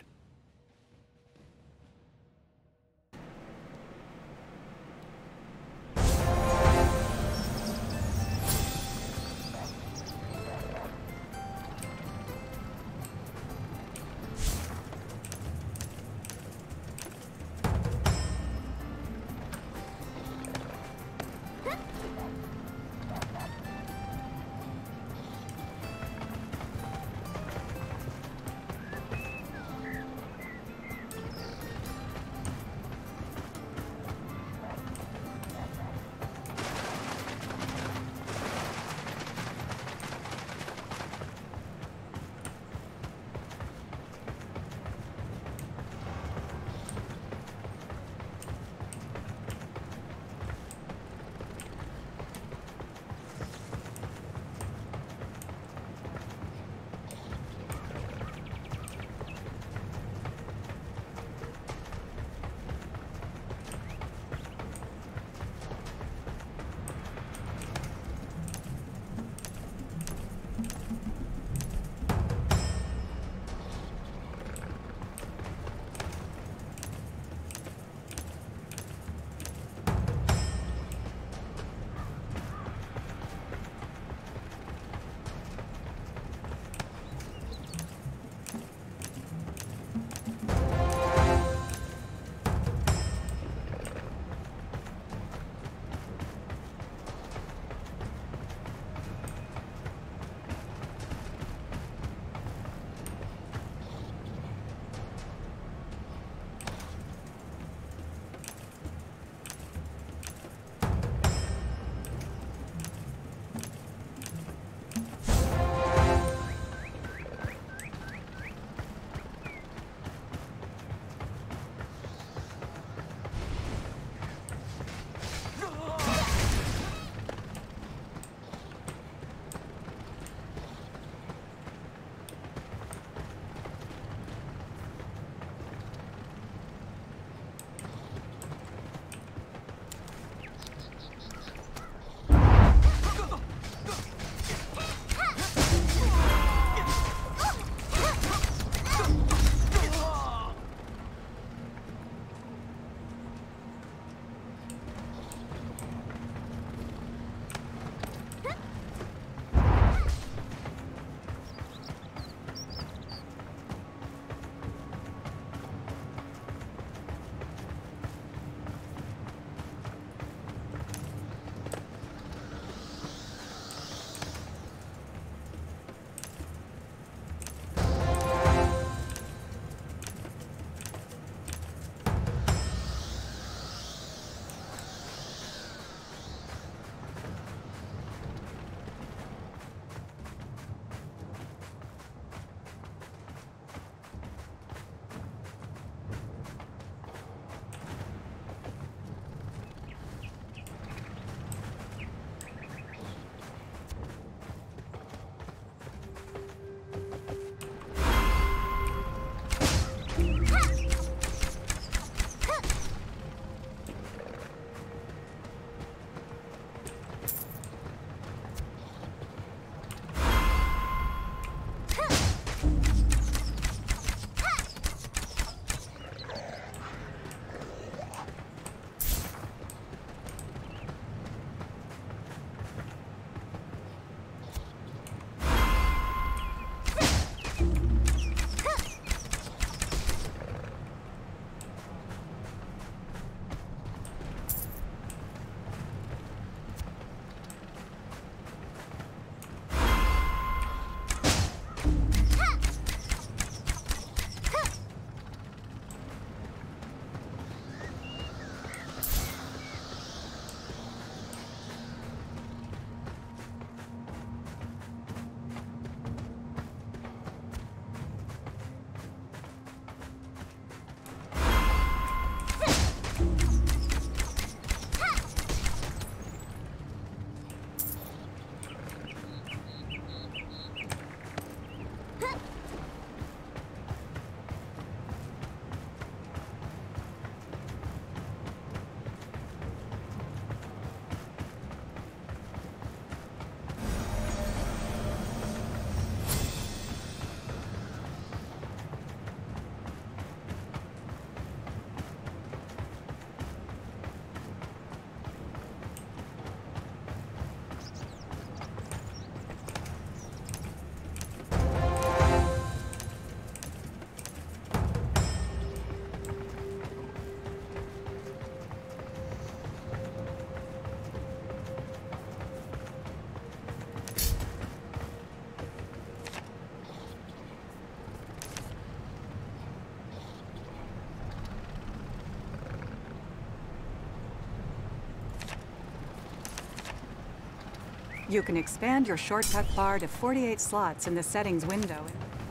You can expand your shortcut bar to 48 slots in the settings window.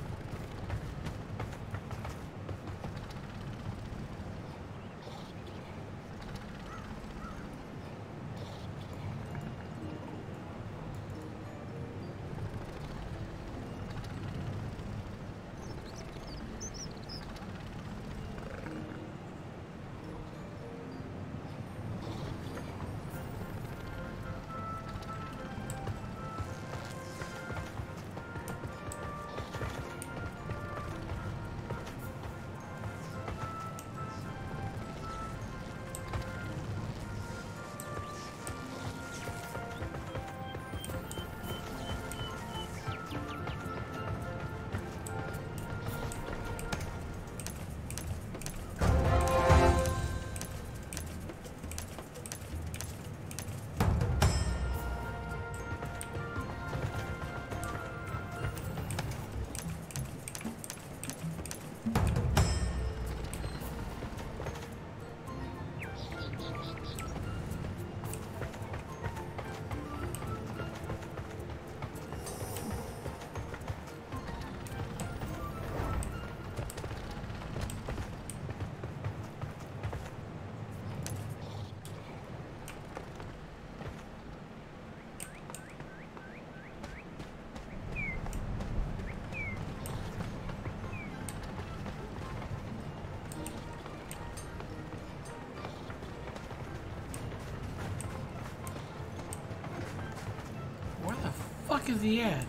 Fuck is he at?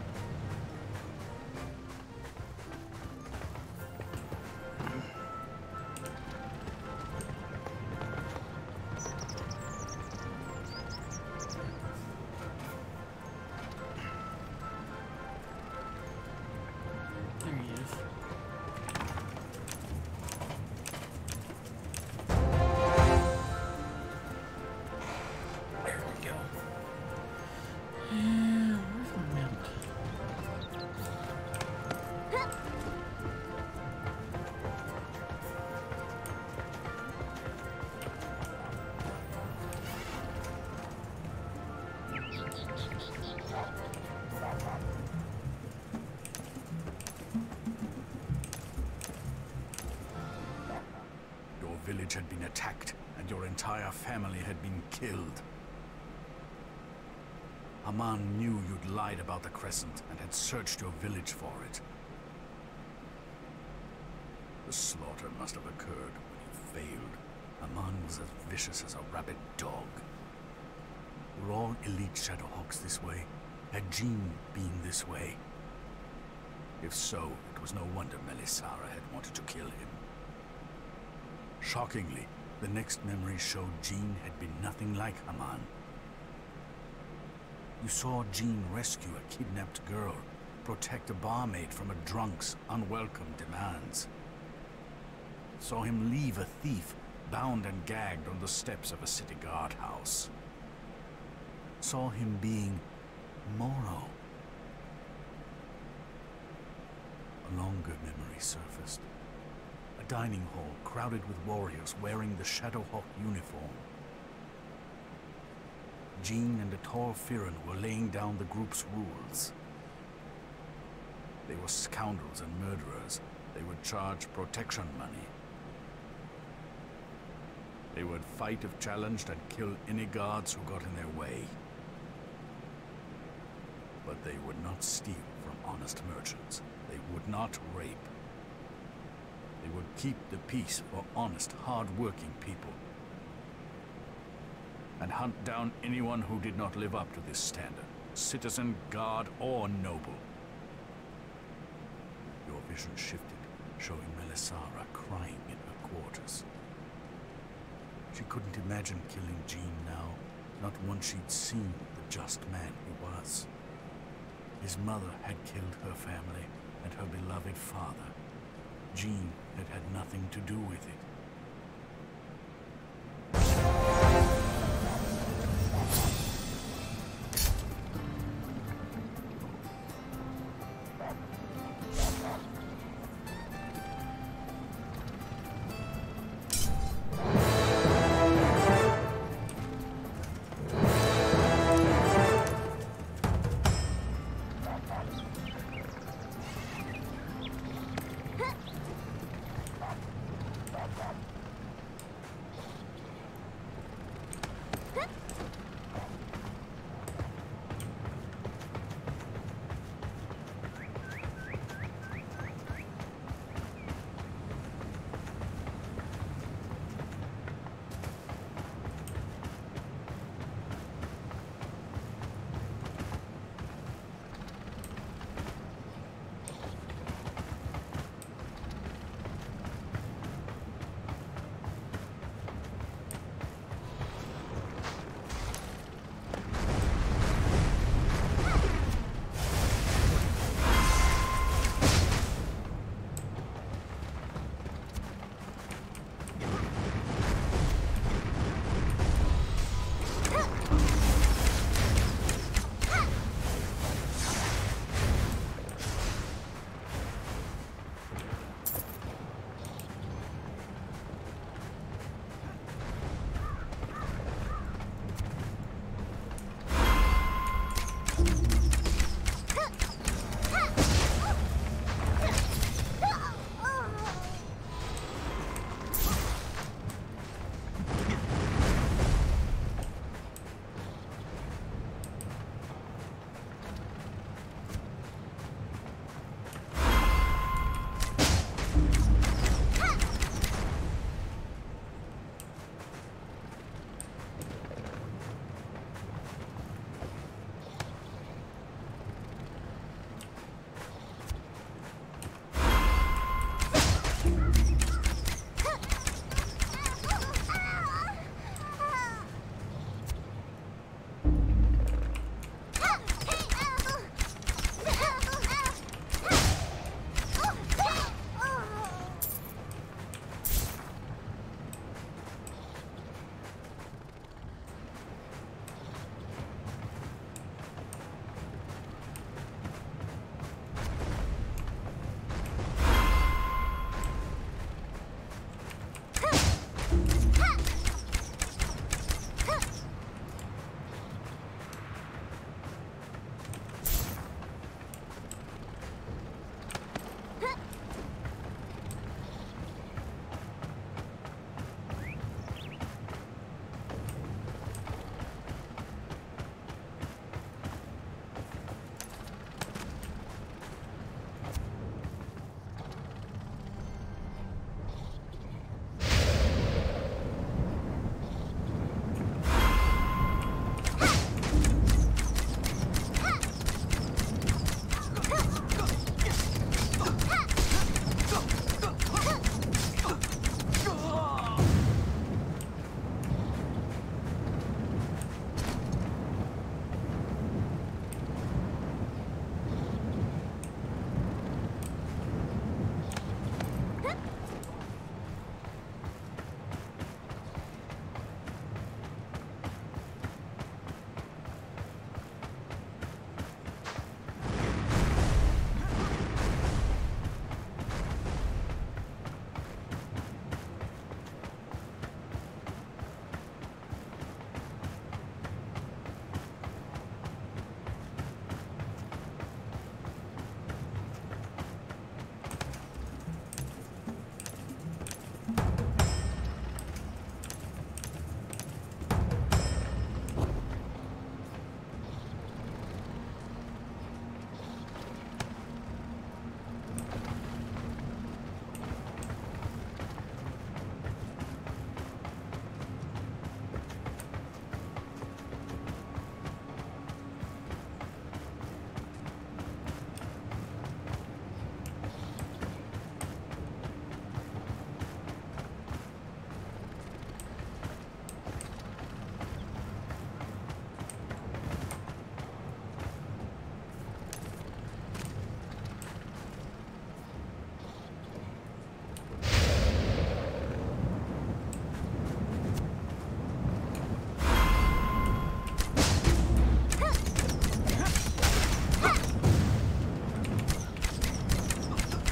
There he is. There we go. Your village had been attacked, and your entire family had been killed. Aman knew you'd lied about the Crescent and had searched your village for it. The slaughter must have occurred when he failed. Aman was as vicious as a rabid dog. Were all elite Shadowhawks this way? Had Jean been this way? If so, it was no wonder Melisara had wanted to kill him. Shockingly, the next memory showed Jean had been nothing like Aman. You saw Jean rescue a kidnapped girl, protect a barmaid from a drunk's unwelcome demands. Saw him leave a thief, bound and gagged on the steps of a city guardhouse. Saw him being Moro. A longer memory surfaced. A dining hall crowded with warriors wearing the Shadowhawk uniform. Jean and a tall Firan were laying down the group's rules. They were scoundrels and murderers. They would charge protection money. They would fight if challenged and kill any guards who got in their way. But they would not steal from honest merchants. They would not rape. They would keep the peace for honest, hard-working people. And hunt down anyone who did not live up to this standard, citizen, guard, or noble. Your vision shifted, showing Melisara crying in her quarters. She couldn't imagine killing Jean now, not once she'd seen the just man he was. His mother had killed her family and her beloved father. Jean had had nothing to do with it.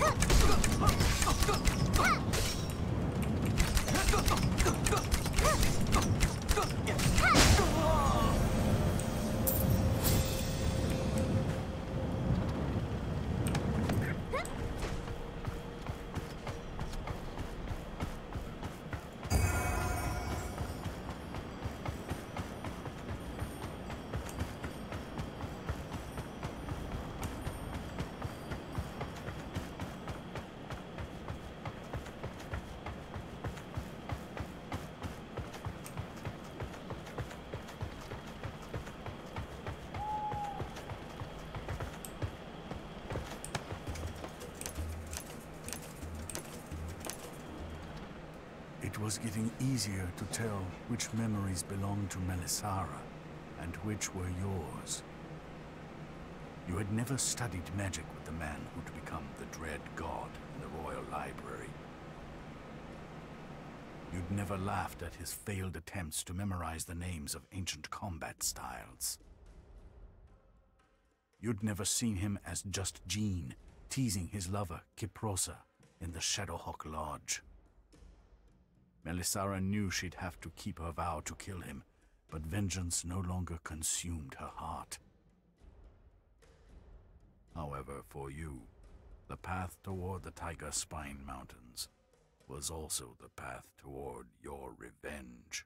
It was getting easier to tell which memories belonged to Melisara and which were yours. You had never studied magic with the man who'd become the dread god in the royal library. You'd never laughed at his failed attempts to memorize the names of ancient combat styles. You'd never seen him as just Jean, teasing his lover, Kiprosa, in the Shadowhawk Lodge. Melisara knew she'd have to keep her vow to kill him, but vengeance no longer consumed her heart. However, for you, the path toward the Tiger Spine Mountains was also the path toward your revenge.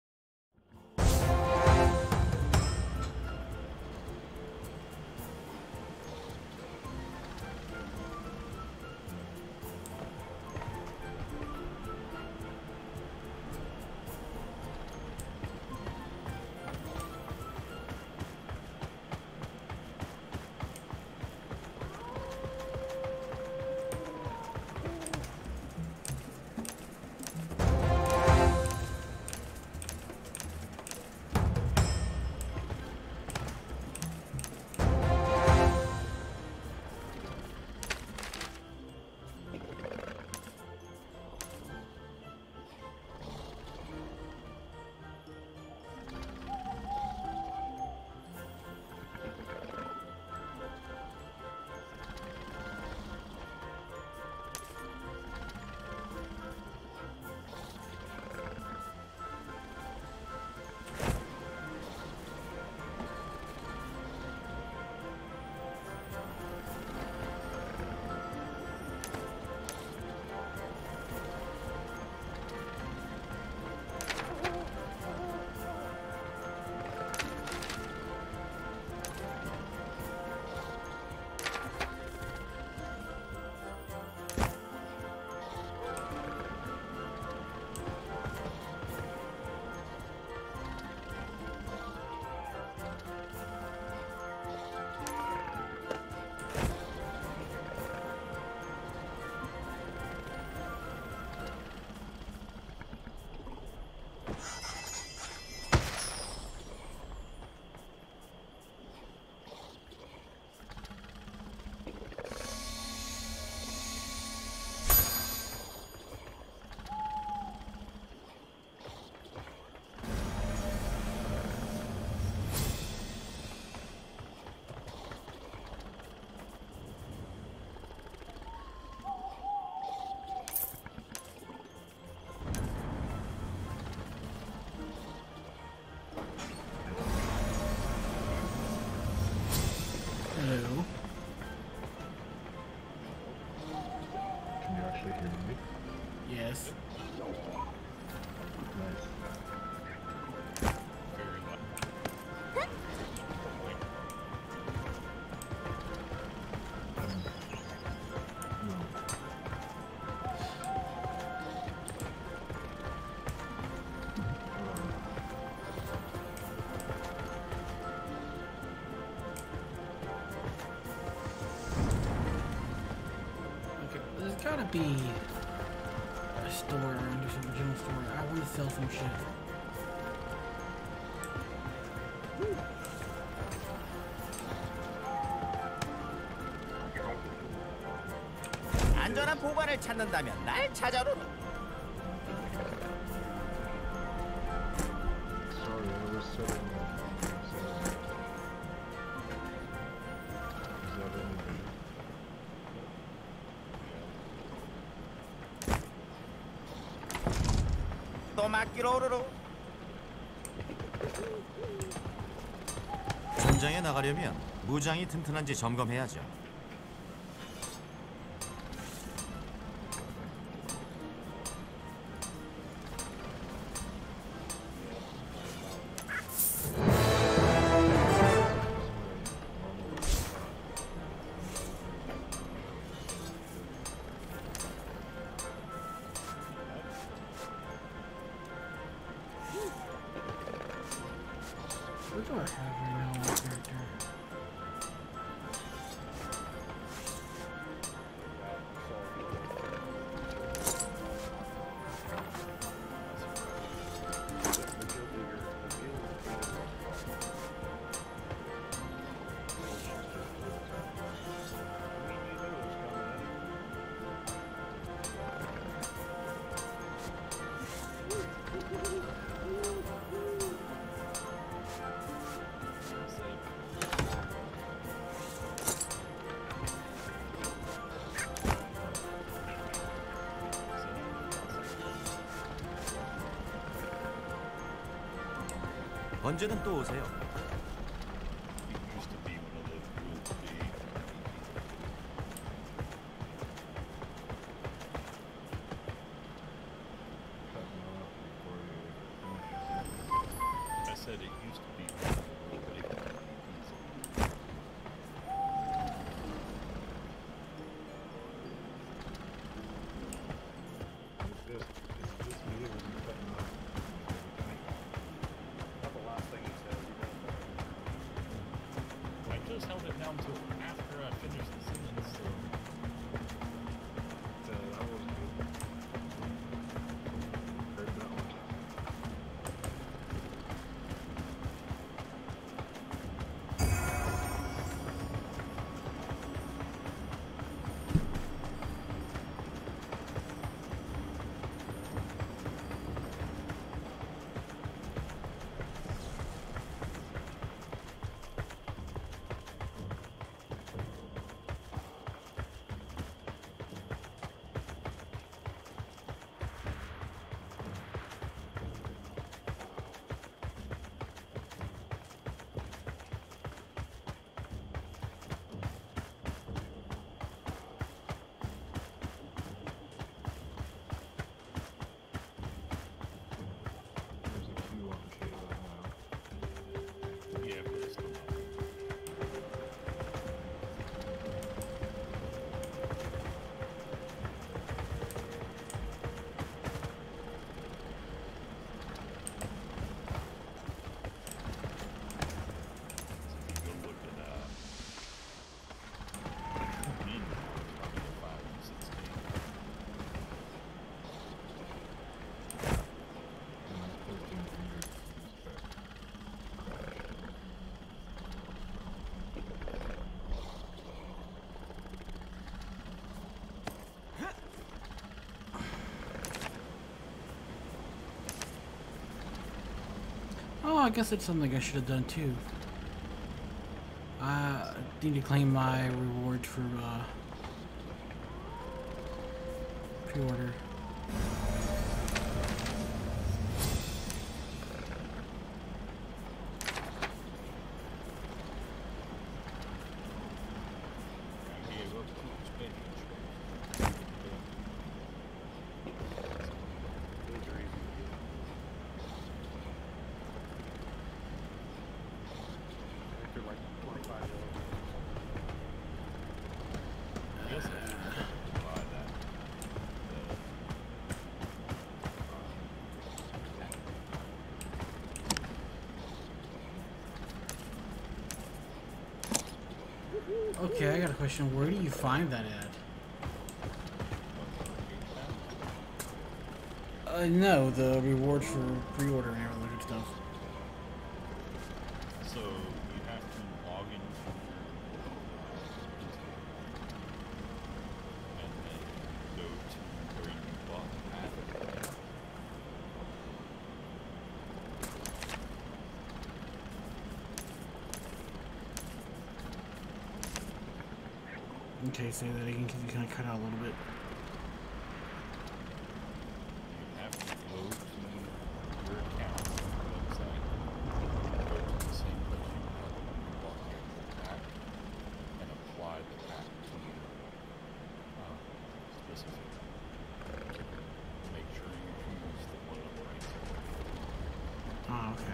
Hello. Can you actually hear me? Yes. Nice. Very loud. Okay, there's gotta be a store under some general store. I want to sell some shit. 안전한 보관을 찾는다면 날 찾아로. Sorry, I was selling Is that anything? 또 맡기로 오르로. 전장에 나가려면 무장이 튼튼한지 점검해야죠. What do I have right now on my character? 언제든 또 오세요. I said it used to be. I just held it down till after I finished the sentence. So. That was good. Heard that one. There's a queue on Kayla now. Yeah, but it's come up. Go look at men, probably 5 and 16. And 1300 is back. Oh, I guess it's something I should have done too. I need to claim my reward for pre-order. I gave up too much pay. These are easy to get. I think they're like 25 euros. I guess I should buy that. Okay, I got a question. Where do you find that at? No, the reward for pre-order and everything good stuff. So you have to log in from your and then go to where you bought the pack. Okay, say that again because you kind of cut out a little bit. You have to go to specific. Make sure you use the one on the right side. Oh, okay.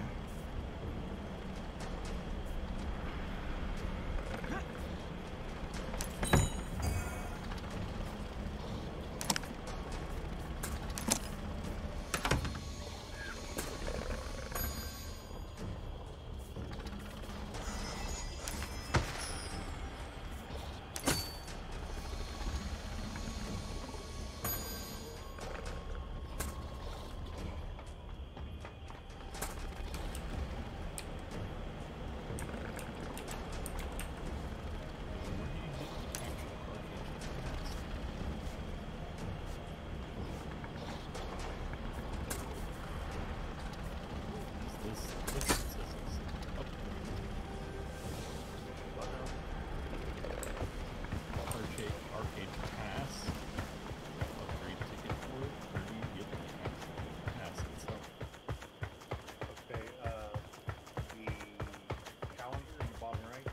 Arcade pass. Upgrade ticket for it. 30. Yep. Pass itself. Okay, the calendar in the bottom right.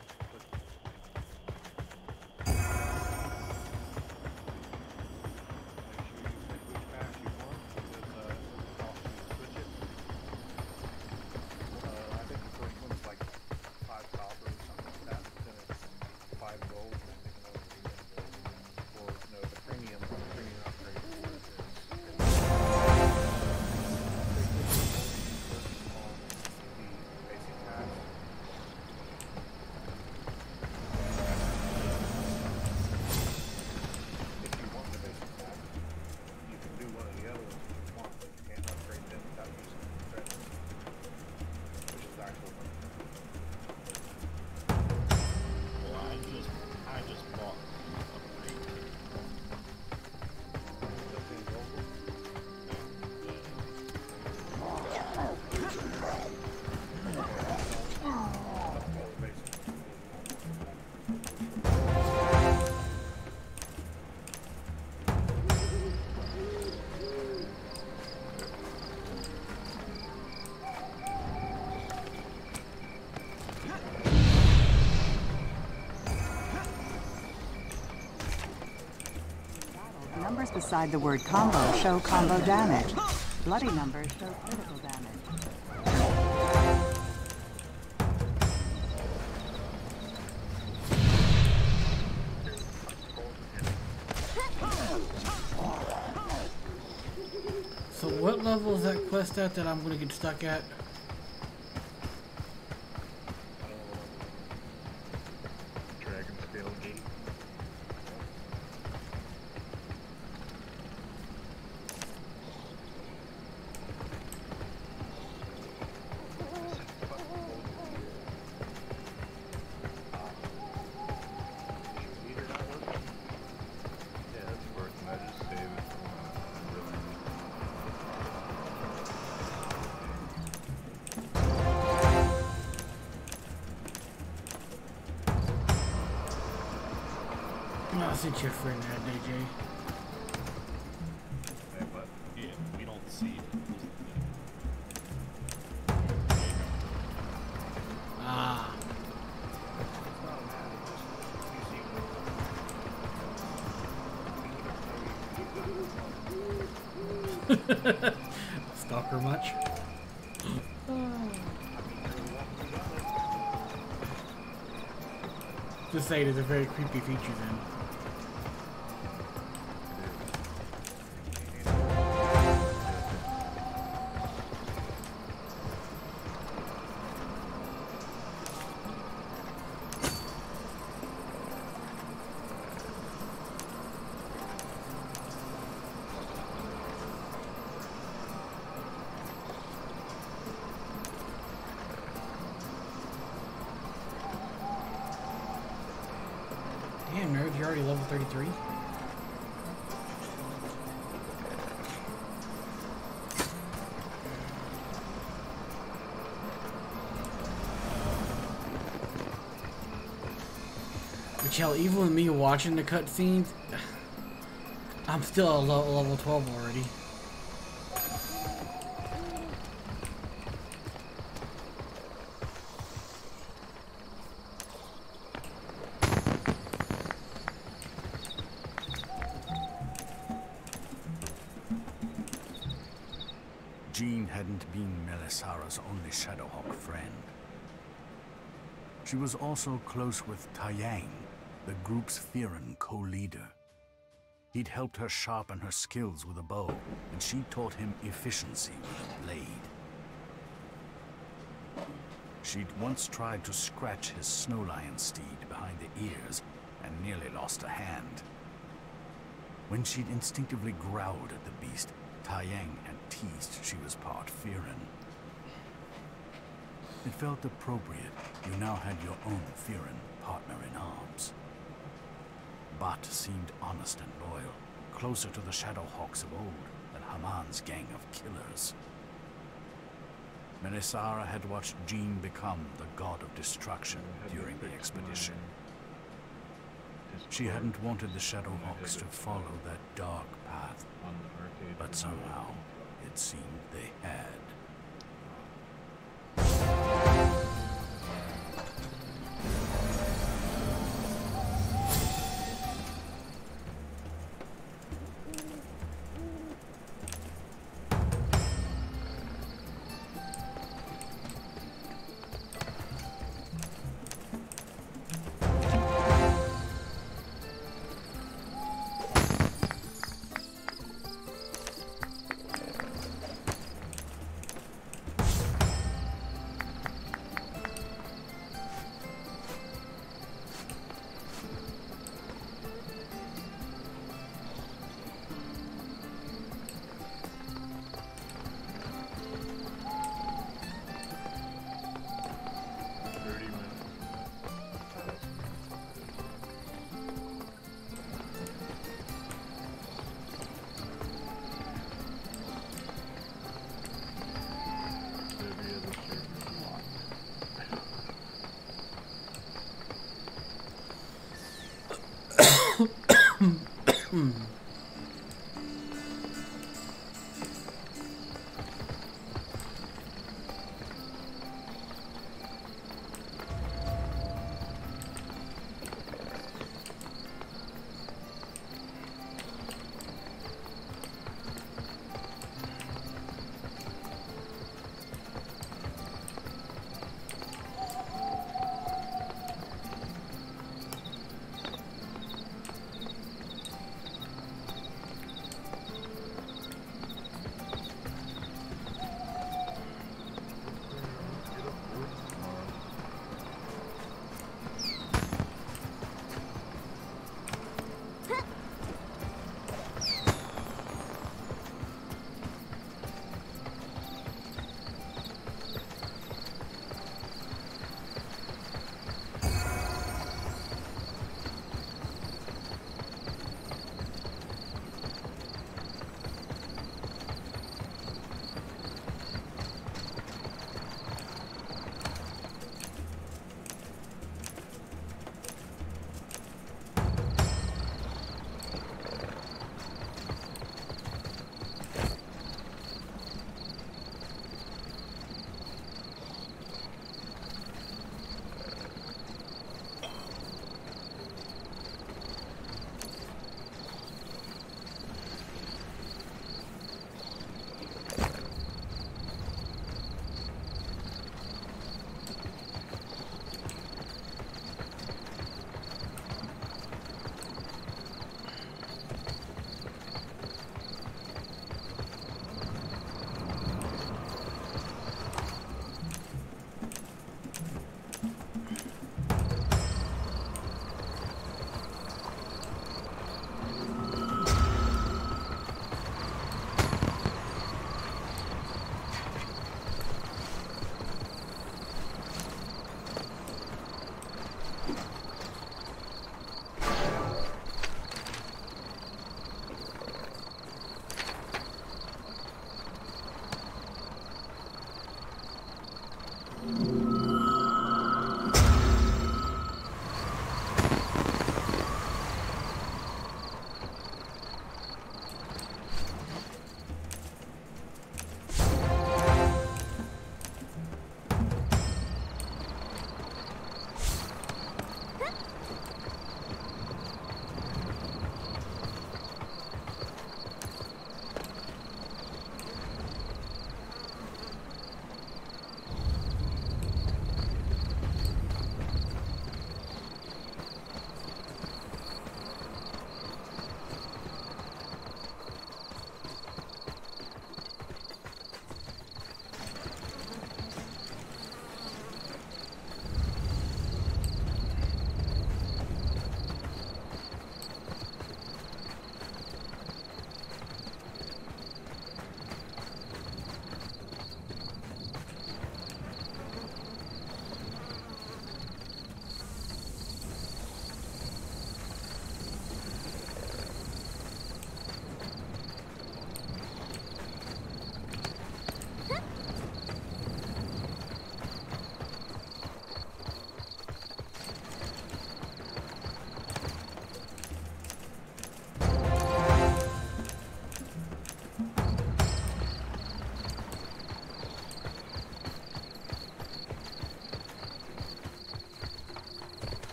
Make sure you pick which pass you want, because it costs you to switch it. I think the first one's like 5 copper or something like that. Then it's 5 gold. I think another 3 gold. Or no, the premium upgrade is where it is. I just bought the upgrade ticket. Numbers beside the word combo show combo damage. Bloody numbers show critical damage. So what level is that quest at that I'm gonna get stuck at? Dragon Scale Gate. I'll send your friend that, DJ. Yeah, we don't see it. Ah. Stalker much? Just say it is a very creepy feature then. Damn, nerd, you're already level 33? But hell, even with me watching the cutscenes, I'm still at level 12 already. Jean hadn't been Melisara's only Shadowhawk friend. She was also close with Taiyang, the group's Firen co-leader. He'd helped her sharpen her skills with a bow, and she taught him efficiency with a blade. She'd once tried to scratch his snow lion steed behind the ears and nearly lost a hand. When she'd instinctively growled at the beast, Taiyang had teased she was part Firen. It felt appropriate you now had your own Firen partner in arms. Bat seemed honest and loyal, closer to the Shadowhawks of old than Haman's gang of killers. Melisara had watched Jean become the god of destruction during the expedition. She hadn't wanted the Shadowhawks to follow that dark path, but somehow it seemed they had.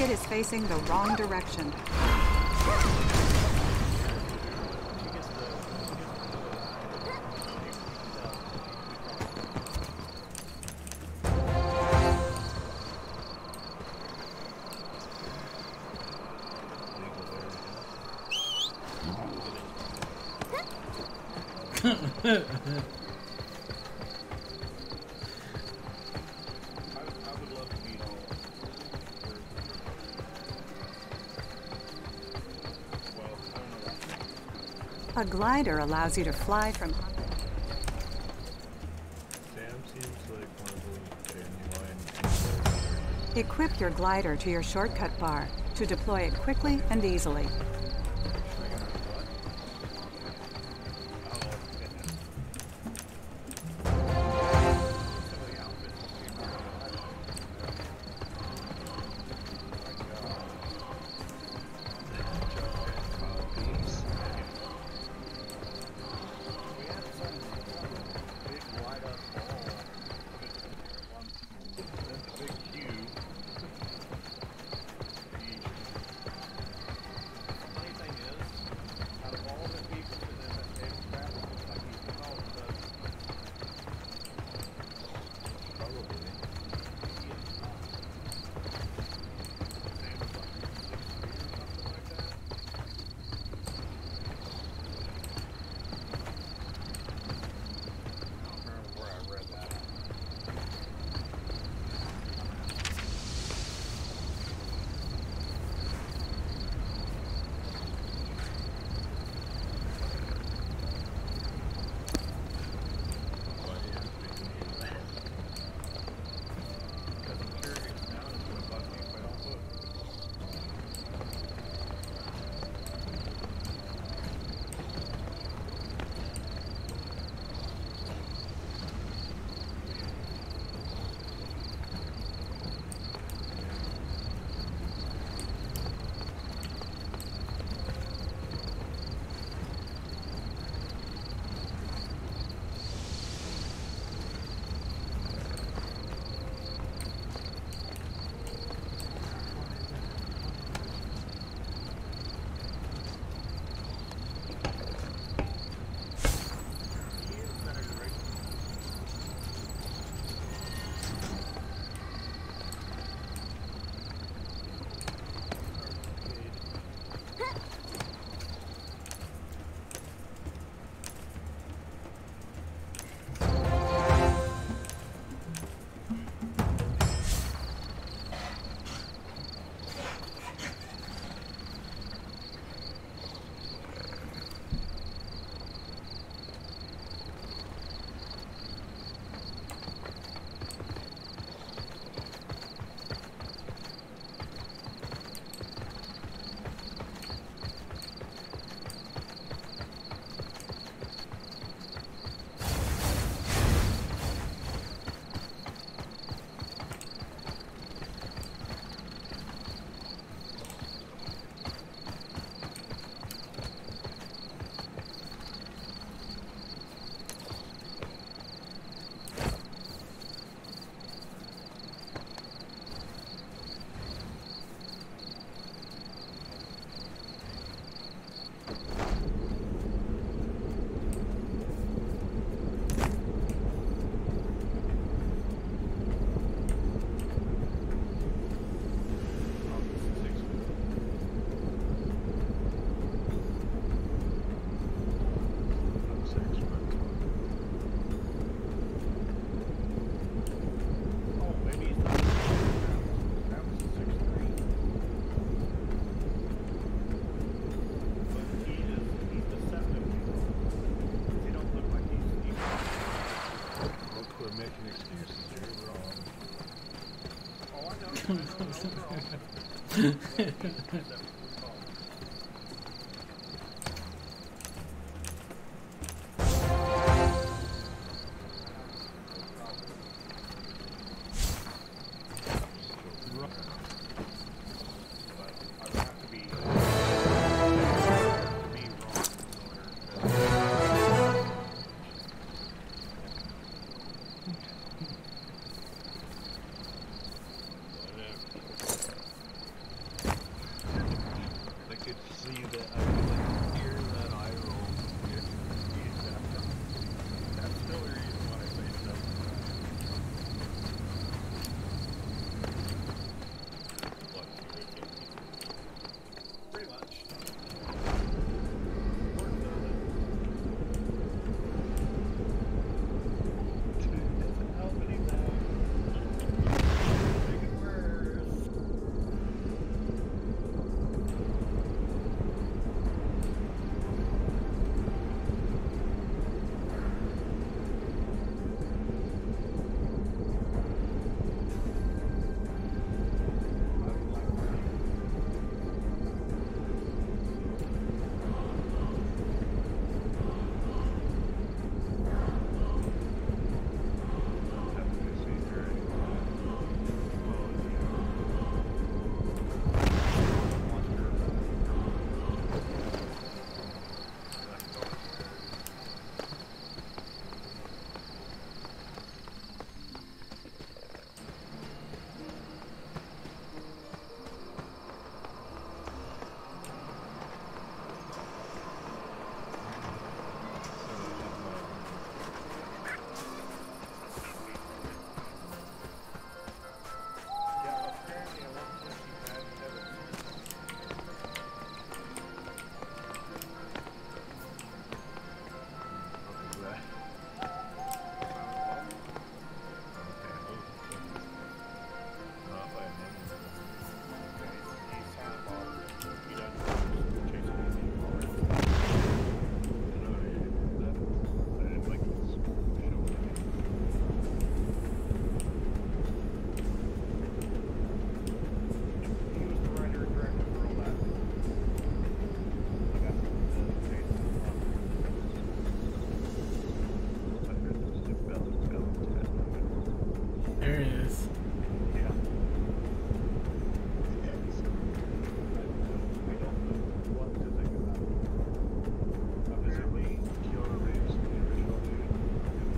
rocket is facing the wrong direction. A glider allows you to fly from... Sam seems like one of those genuine... Equip your glider to your shortcut bar to deploy it quickly and easily.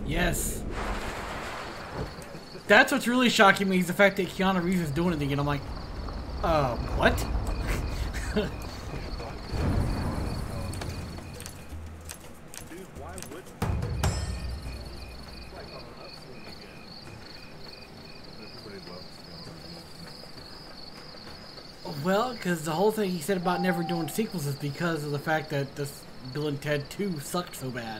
Yes. That's what's really shocking me is the fact that Keanu Reeves is doing it again. I'm like, what? Dude, why wouldn't he? It's like on an upswing again. Everybody loves him. Well, because the whole thing he said about never doing sequels is because of the fact that this Bill and Ted 2 sucked so bad.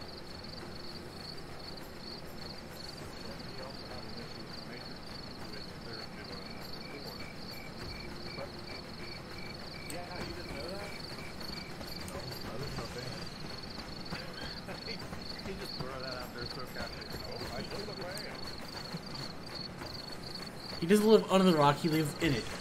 He doesn't live under the rock, he lives in it.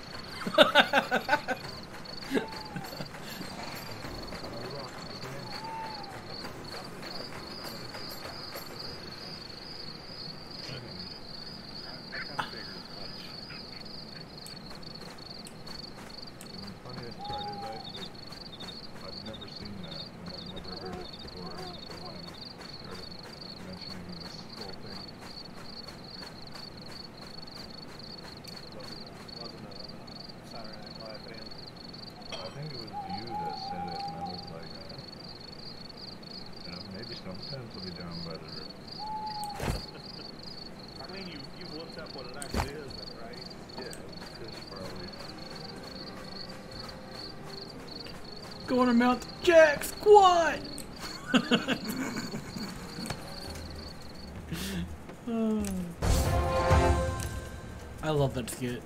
Sometimes we'll be down by the river. I mean, you've looked up what it actually is, then, right? Yeah, Fish Farley. Going to Mount Jack Squat! I love that skit.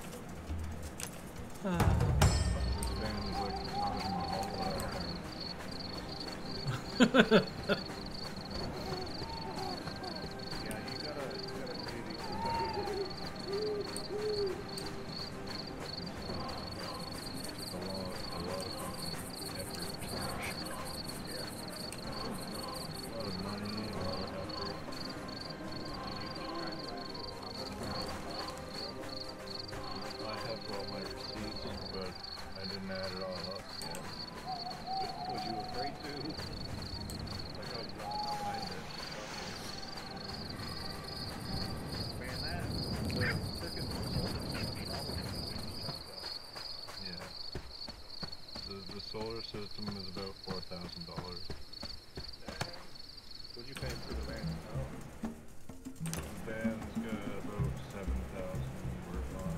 Solar system is about $4,000. What'd you pay for the van? Oh. The van's got about $7,000 worth on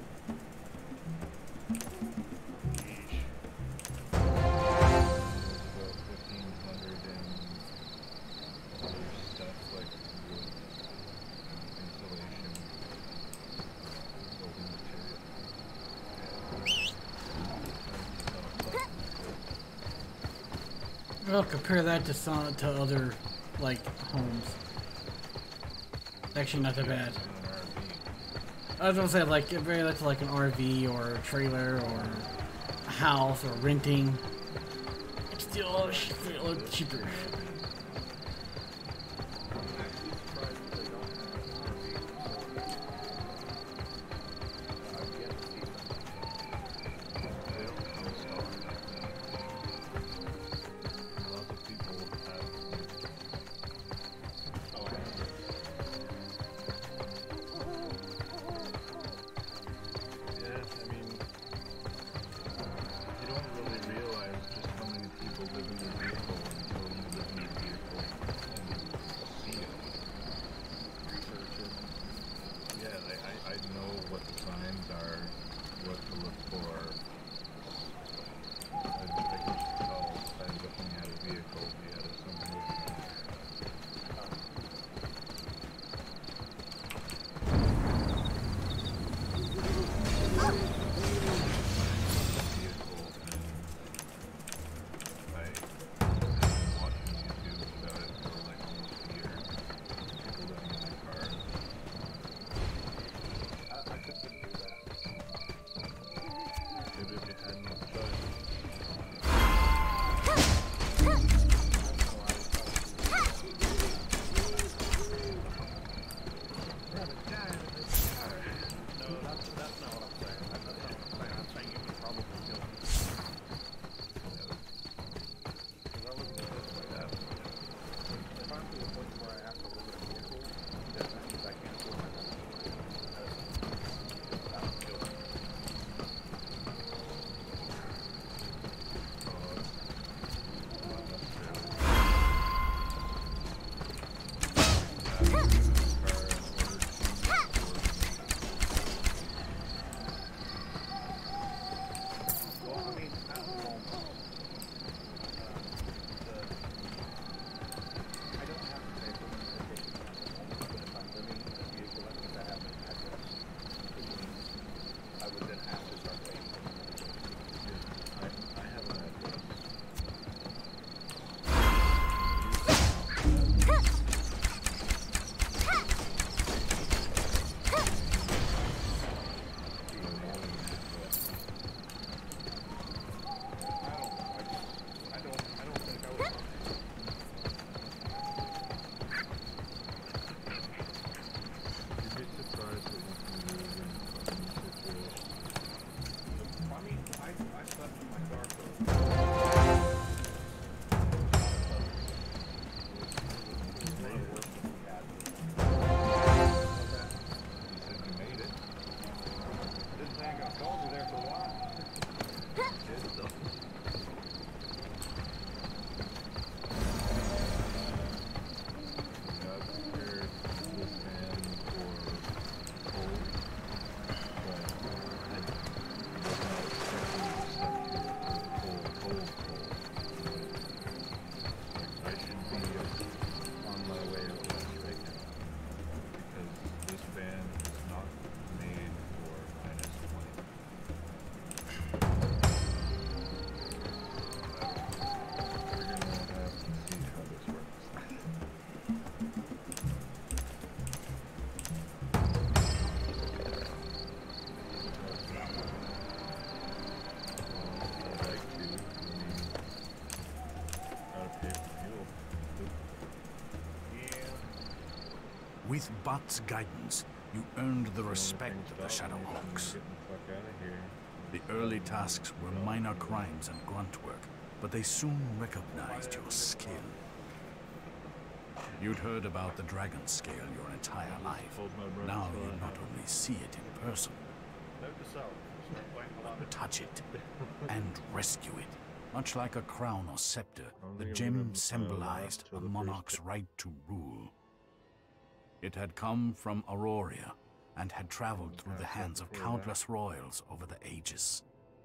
it. Yeesh. There's about $1,500 in other stuff like wood, insulation, building material. Well, compare that to some other like homes. Actually, not that bad. I was gonna say like compare that to like an RV or a trailer or a house or renting. It's still a lot cheaper. With Bot's guidance, you earned the respect of the Shadowhawks. The early tasks were minor crimes and grunt work, but they soon recognized your skill. You'd heard about the dragon scale your entire life. Now you not only see it in person, but touch it and rescue it. Much like a crown or scepter, the gem symbolized a monarch's right to rule. It had come from Auroria and had traveled through the hands of countless royals over the ages.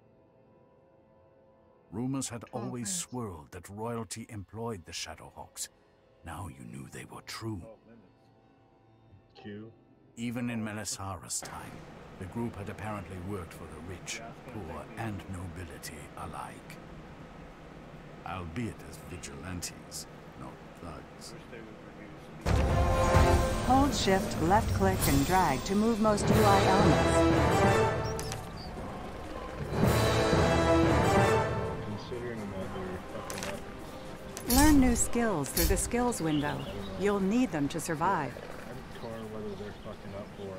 Rumors had always swirled that royalty employed the Shadowhawks. Now you knew they were true. Even in Melisara's time, the group had apparently worked for the rich, poor, and nobility alike. Albeit as vigilantes, not thugs. Hold Shift, left click, and drag to move most UI elements. Learn new skills through the skills window. You'll need them to survive. I'm torn whether they're fucking up or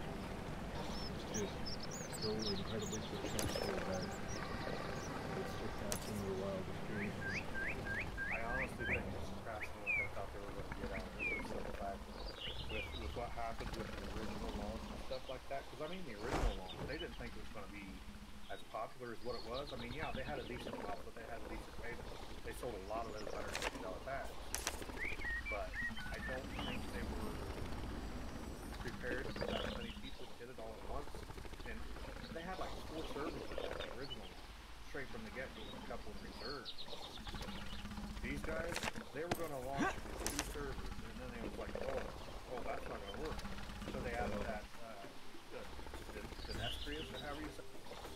just so incredibly successful that it's surpassing their wildest dreams. I honestly think it's surpassing what they thought they were going to get out of it. So the fact with what happened with the original launch and stuff like that, because I mean the original launch, they didn't think it was going to be as popular as what it was. I mean, yeah, they had a decent pop, but they had a decent payment. They sold a lot of those $150 packs, but I don't think they were prepared for that many people to hit it all at once. And they had like 4 servers with the original, straight from the get-go, a couple of reserves. These guys, they were going to launch 2 servers, and then they was like, oh, that's not going to work. So they added that, the Nestrius, or however you say.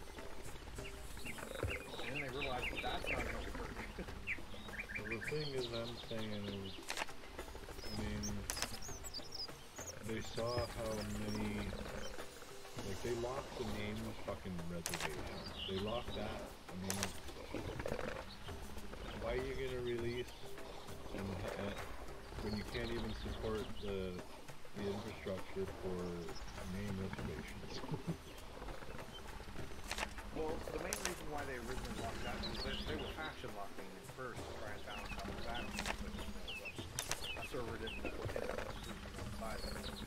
And then they realized that's not going to work. The thing is, I'm saying is, I mean, they saw how many, like, they locked the name fucking reservation. They locked that. I mean, why are you gonna release and when you can't even support the infrastructure for name reservations? Well, the main reason why they originally locked that was that they were faction locking it first to try and balance out the factions, but the server didn't hit outside of it.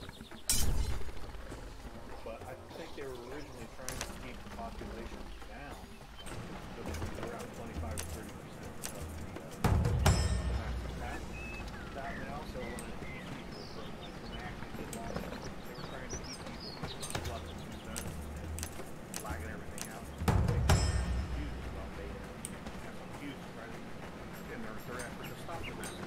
But I think they were originally trying to keep the population down, so that it was around 25 or 30% of the max capacity. That and they also wanted to keep people from, like, when they actually did launch it, they were trying to keep people from flooding the zones and flagging everything out. Their effort to stop the mass.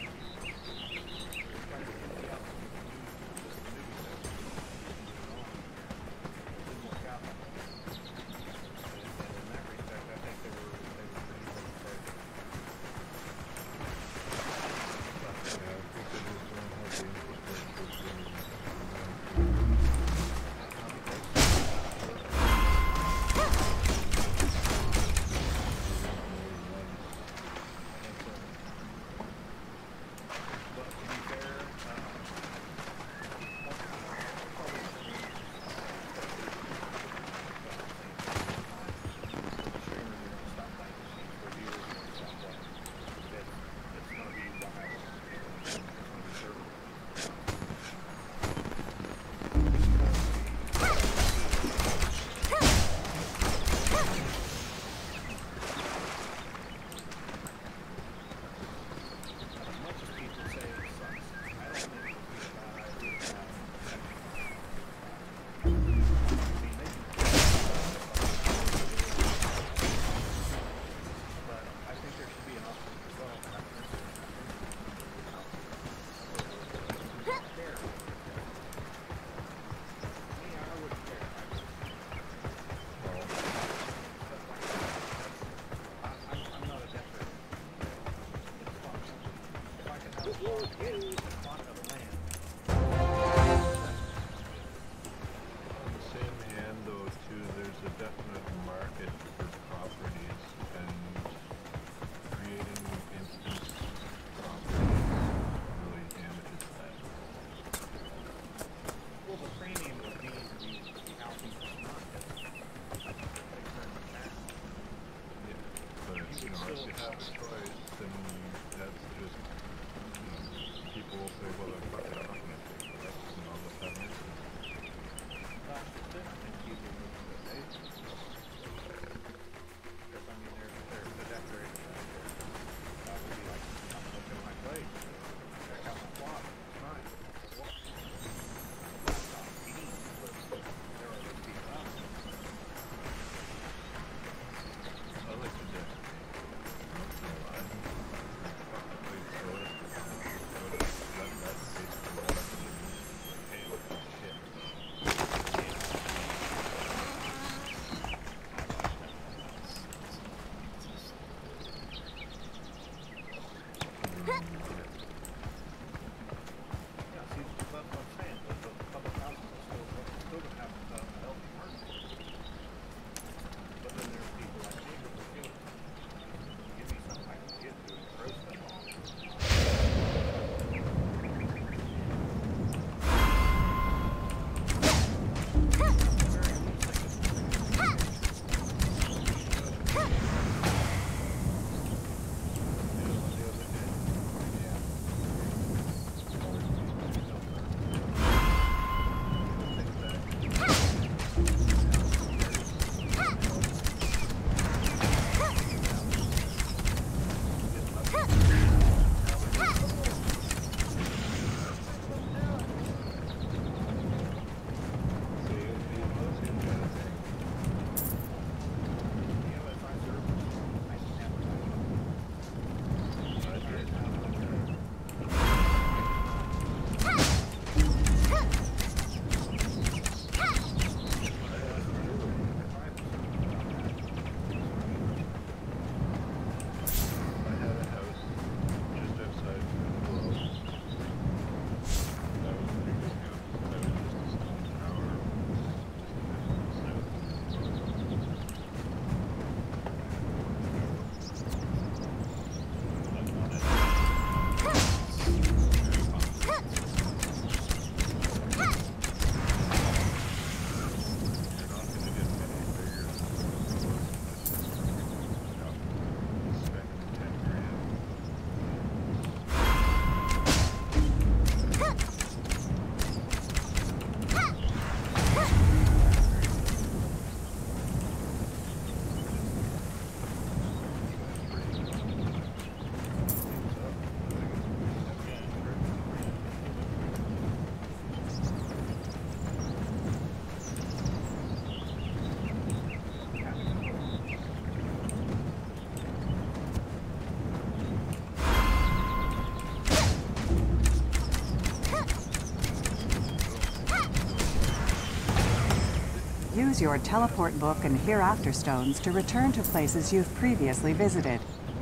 Use your teleport book and hereafter stones to return to places you've previously visited.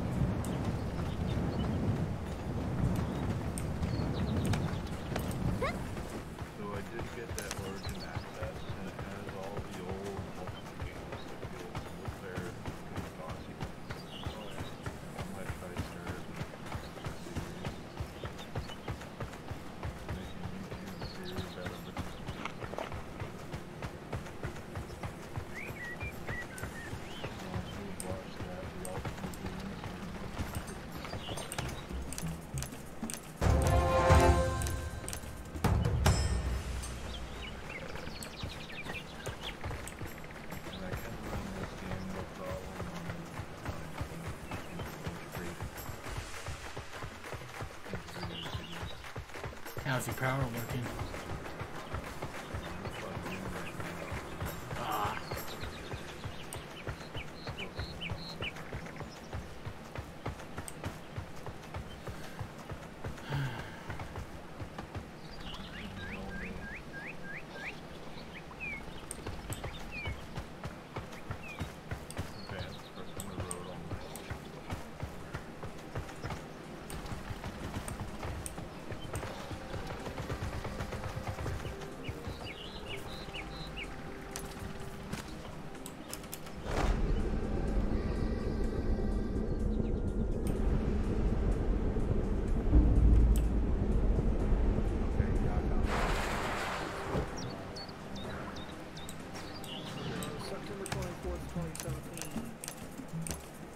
How's your power working?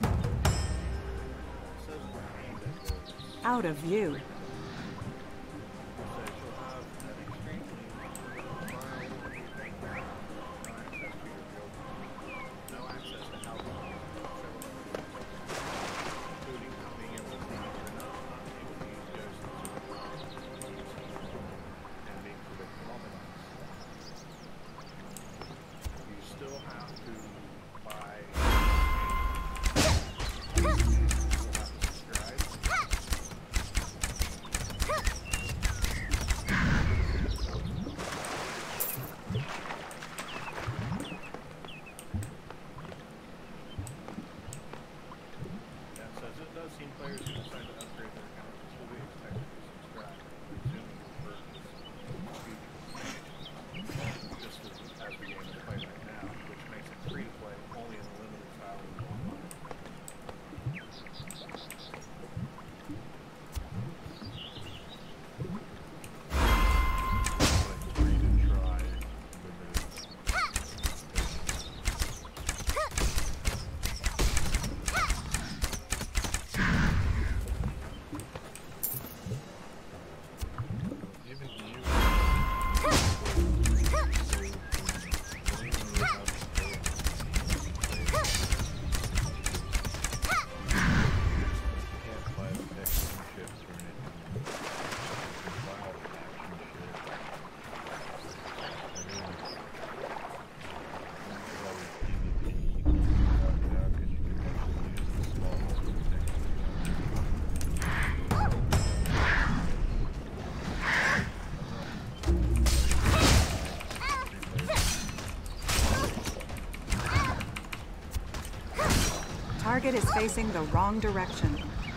Out of view. target is facing the wrong direction.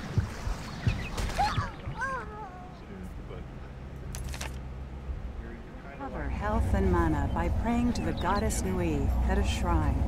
Cover health and mana by praying to the goddess Nui at a shrine.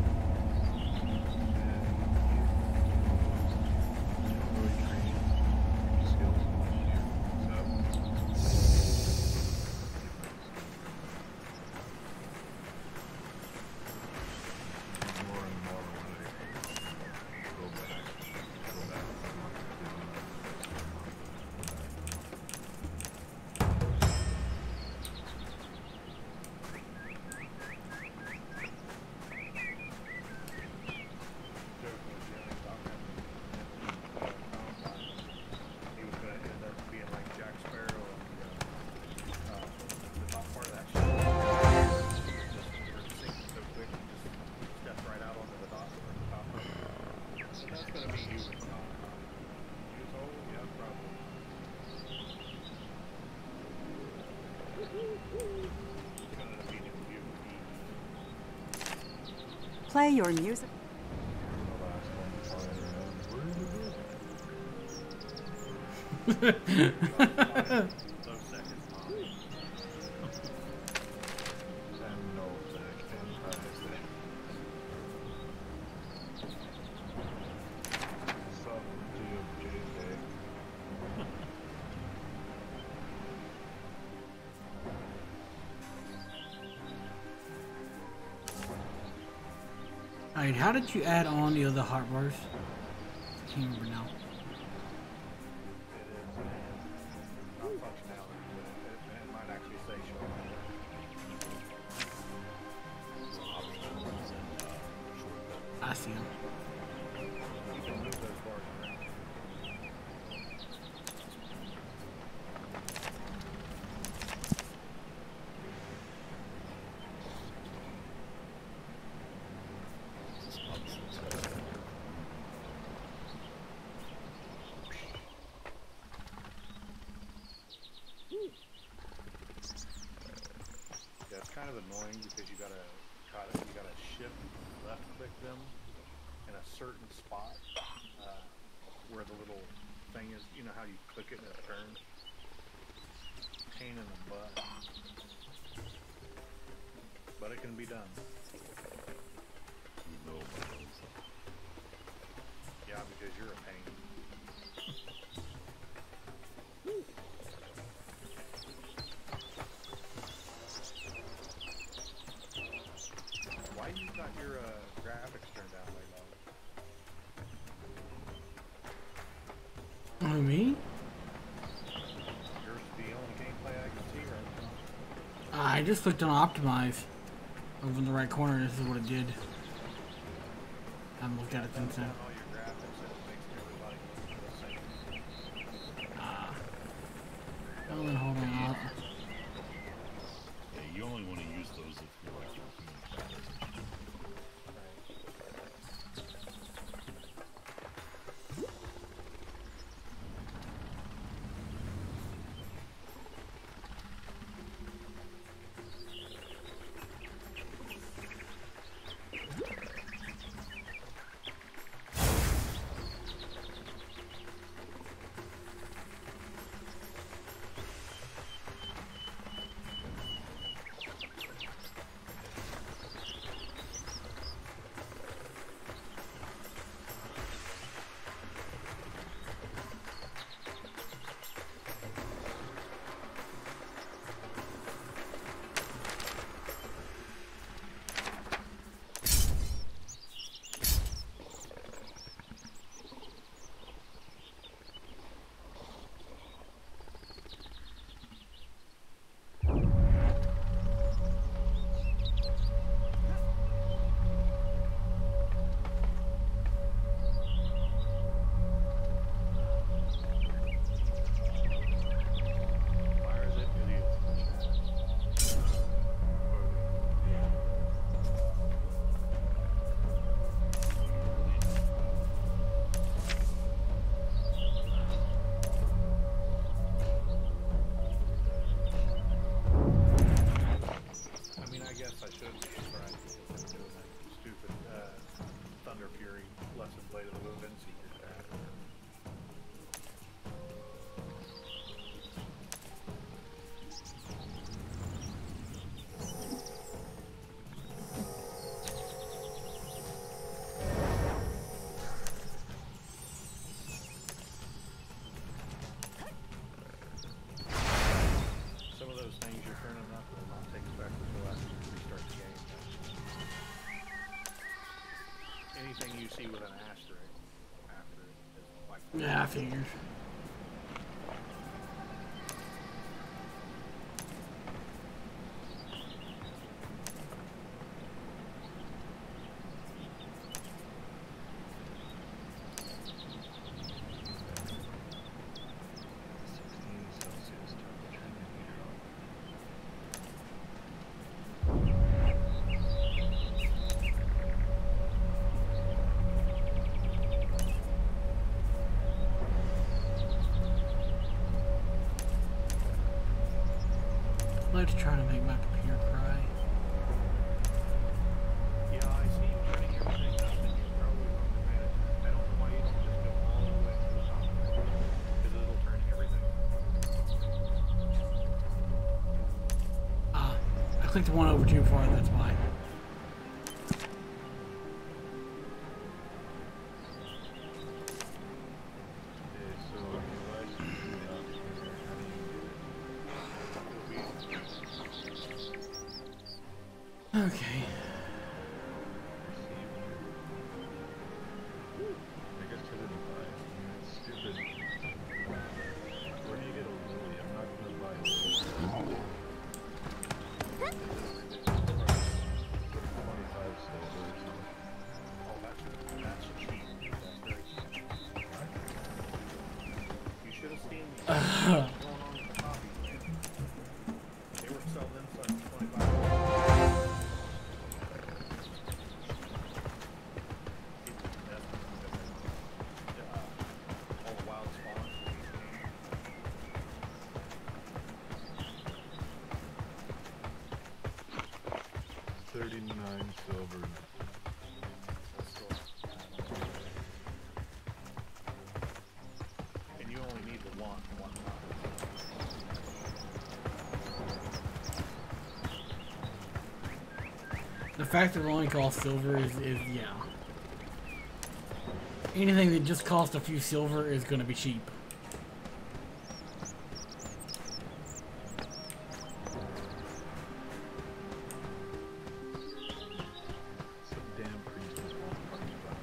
Play your music. Alright, how did you add on the other hot bars? I can't remember now. I see them. Kind of annoying because you gotta shift left click them in a certain spot where the little thing is. You know how you click it and it turns. Pain in the butt, but it can be done. Yeah, because you're a pain. Why you got your graphics turned down like that? Oh, me? Yours is the only gameplay I can see right now. I just clicked on optimize. Over in the right corner, this is what it did. I haven't looked at it since then. Well, then hold on. Yeah, you only want to use those if you're like working in practice. Yeah, I figured. Let's try to make my computer cry. Yeah, I see you running everything up and you're probably on the management. I don't know why you don't just go all the way to the top. Because it'll turn everything. I clicked one over too far, that's why. Okay. I guess I didn't buy it. It's stupid. Where do you get a lily? I'm not gonna buy a lily. 25 silver or something. Oh, that's cheap. That's very cheap. You should have seen what's going on with the copies, man. They were selling them for 25. All the wild spawns. 39 silver. And you only need the one copy. The fact that it only costs silver is yeah. Anything that just costs a few silver is going to be cheap. Some damn priestess won't fucking buy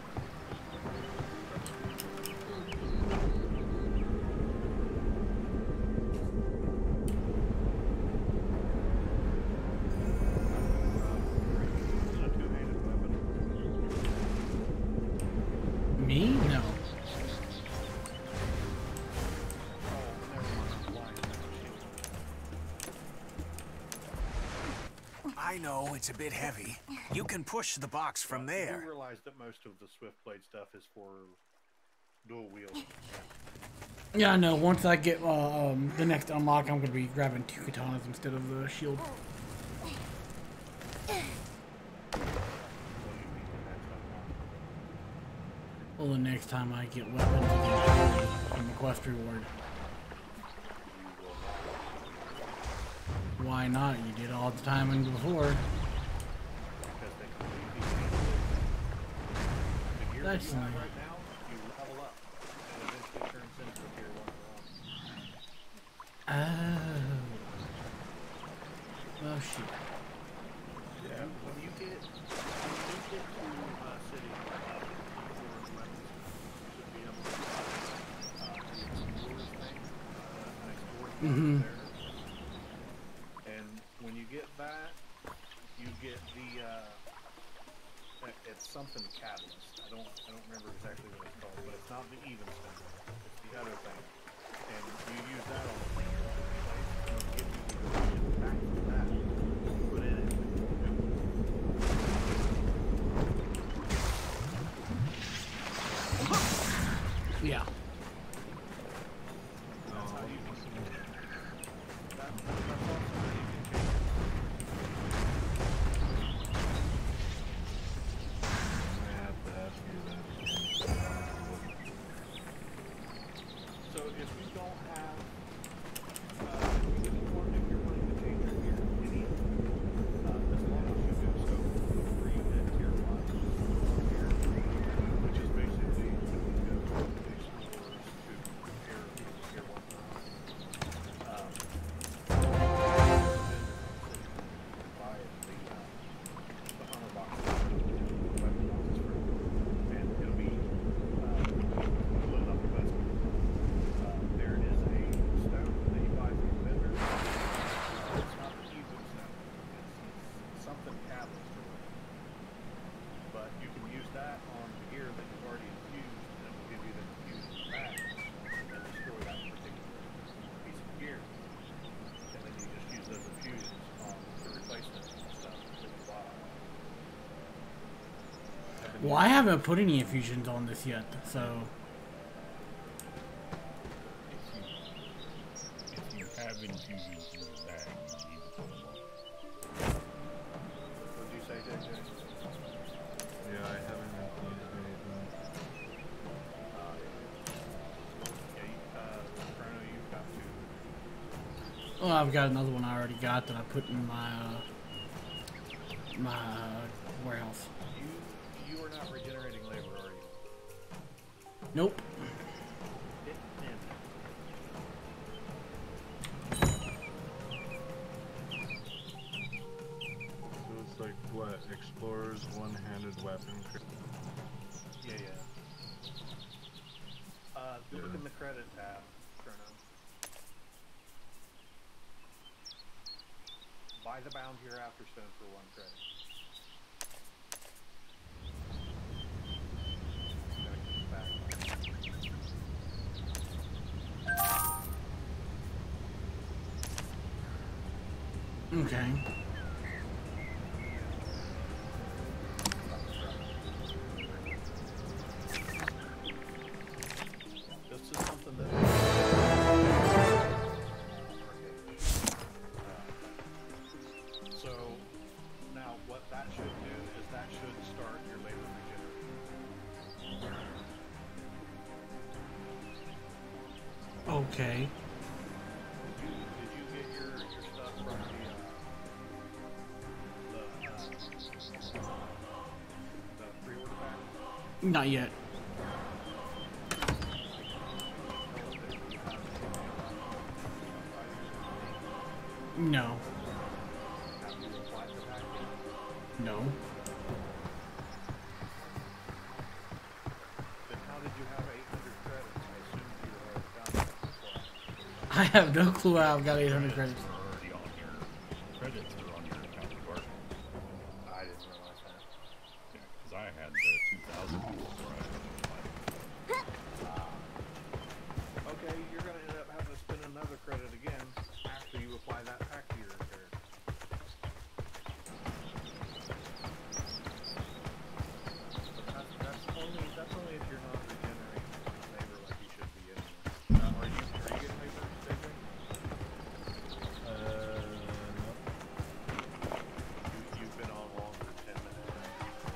Me? No. I know it's a bit heavy. You can push the box from there. You realize that most of the Swiftblade stuff is for dual wield. Yeah, I know. Once I get the next unlock, I'm going to be grabbing 2 katanas instead of the shield. Well, the next time I get weapons from the quest reward. Why not? You did all the timing before. That's nice. Right now, you level up, and eventually turns into a tier 1 or Oh. Oh shit. Yeah. When you get to city, weapons should be able to explorers thing, an explorer there. And when you get that, you get the it's something catalyst. I don't remember exactly what it's called, but it's not the even spin. It's the other thing. And you use that on the player place, and it'll give you the ability back from that. Put in it. Yeah. That's how you can that's also how you can change it. So if you don't have Well, I haven't put any infusions on this yet, so. If you have infusions in your bag, you need to put them on. What did you say, JJ? Yeah, I haven't infused anything. Chrono, you've got to. Well, I've got another one I already got that I put in my warehouse. You are not regenerating labor, are you? Nope. So it's like what? Explorer's one-handed weapon. Yeah. Look in the credit tab, Chrono. Buy the Bound Your Afterstone for 1 credit. Okay. This is something that so now what that should do is that should start your labor regeneration. Okay. Did you get your stuff from the pre-order pack? Not yet. No. No. Then how did you have 800 credits? I assumed you had done that. I have no clue how I've got 800 credits. Already on your credits are on your account card. I didn't realize that. Yeah, because I had the 2,000 before I Okay, you're going to end up having to spend another credit again after you apply that pack to your character. That's only if you're not regenerating labor like you should be anyway. Are you getting labor, JJ? No. You've been on longer than 10 minutes.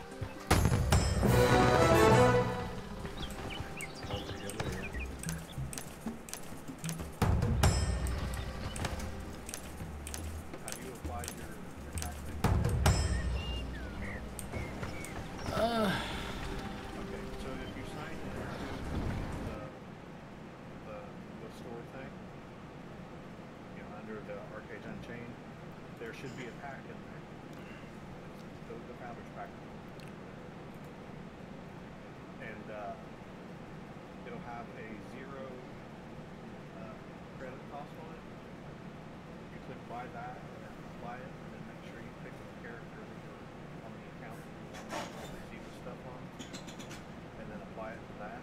Have you applied your tax thing? Okay, so if you sign into the store thing, you know, under the Arcade Unchained, there should be a pack in there. The Founder's Pack. And it'll have a 0 credit cost on it. You click buy that and then apply it, and then make sure you pick the character that you're on the account that you want to receive the stuff on, and then apply it to that.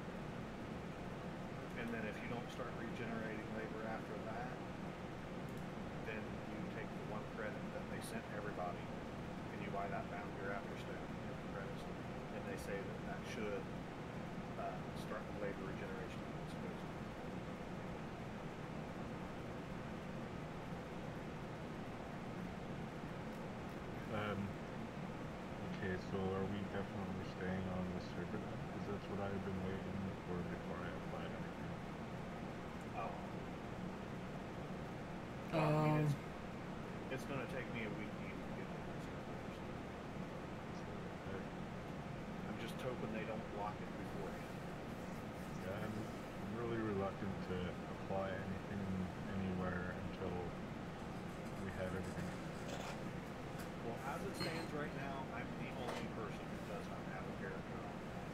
And then if you don't start regenerating labor after that, then you take the 1 credit that they sent everybody, and you buy that Bound Your Afterstone credits, and they say that that should start the labor regeneration that it's supposed to. Okay, so are we definitely staying on the server then? Because that's what I've been waiting for before I applied anything. It's going to take me a week to even get to this. I'm just hoping they don't block it beforehand. Yeah, I'm really reluctant to apply anything anywhere until we have everything. Well, as it stands right now, I'm the only person who does not have a character on.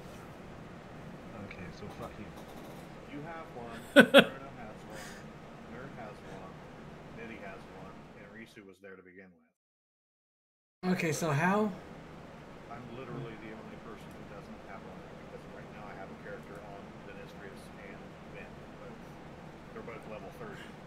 Okay, so fuck you. You have one, Bruno has one, Nerd has one, Nitty has one, and Risu was there to begin with. Okay, so how? I'm literally the only person who doesn't have one, because right now I have a character on Denistrius and Ben. They're both level 30.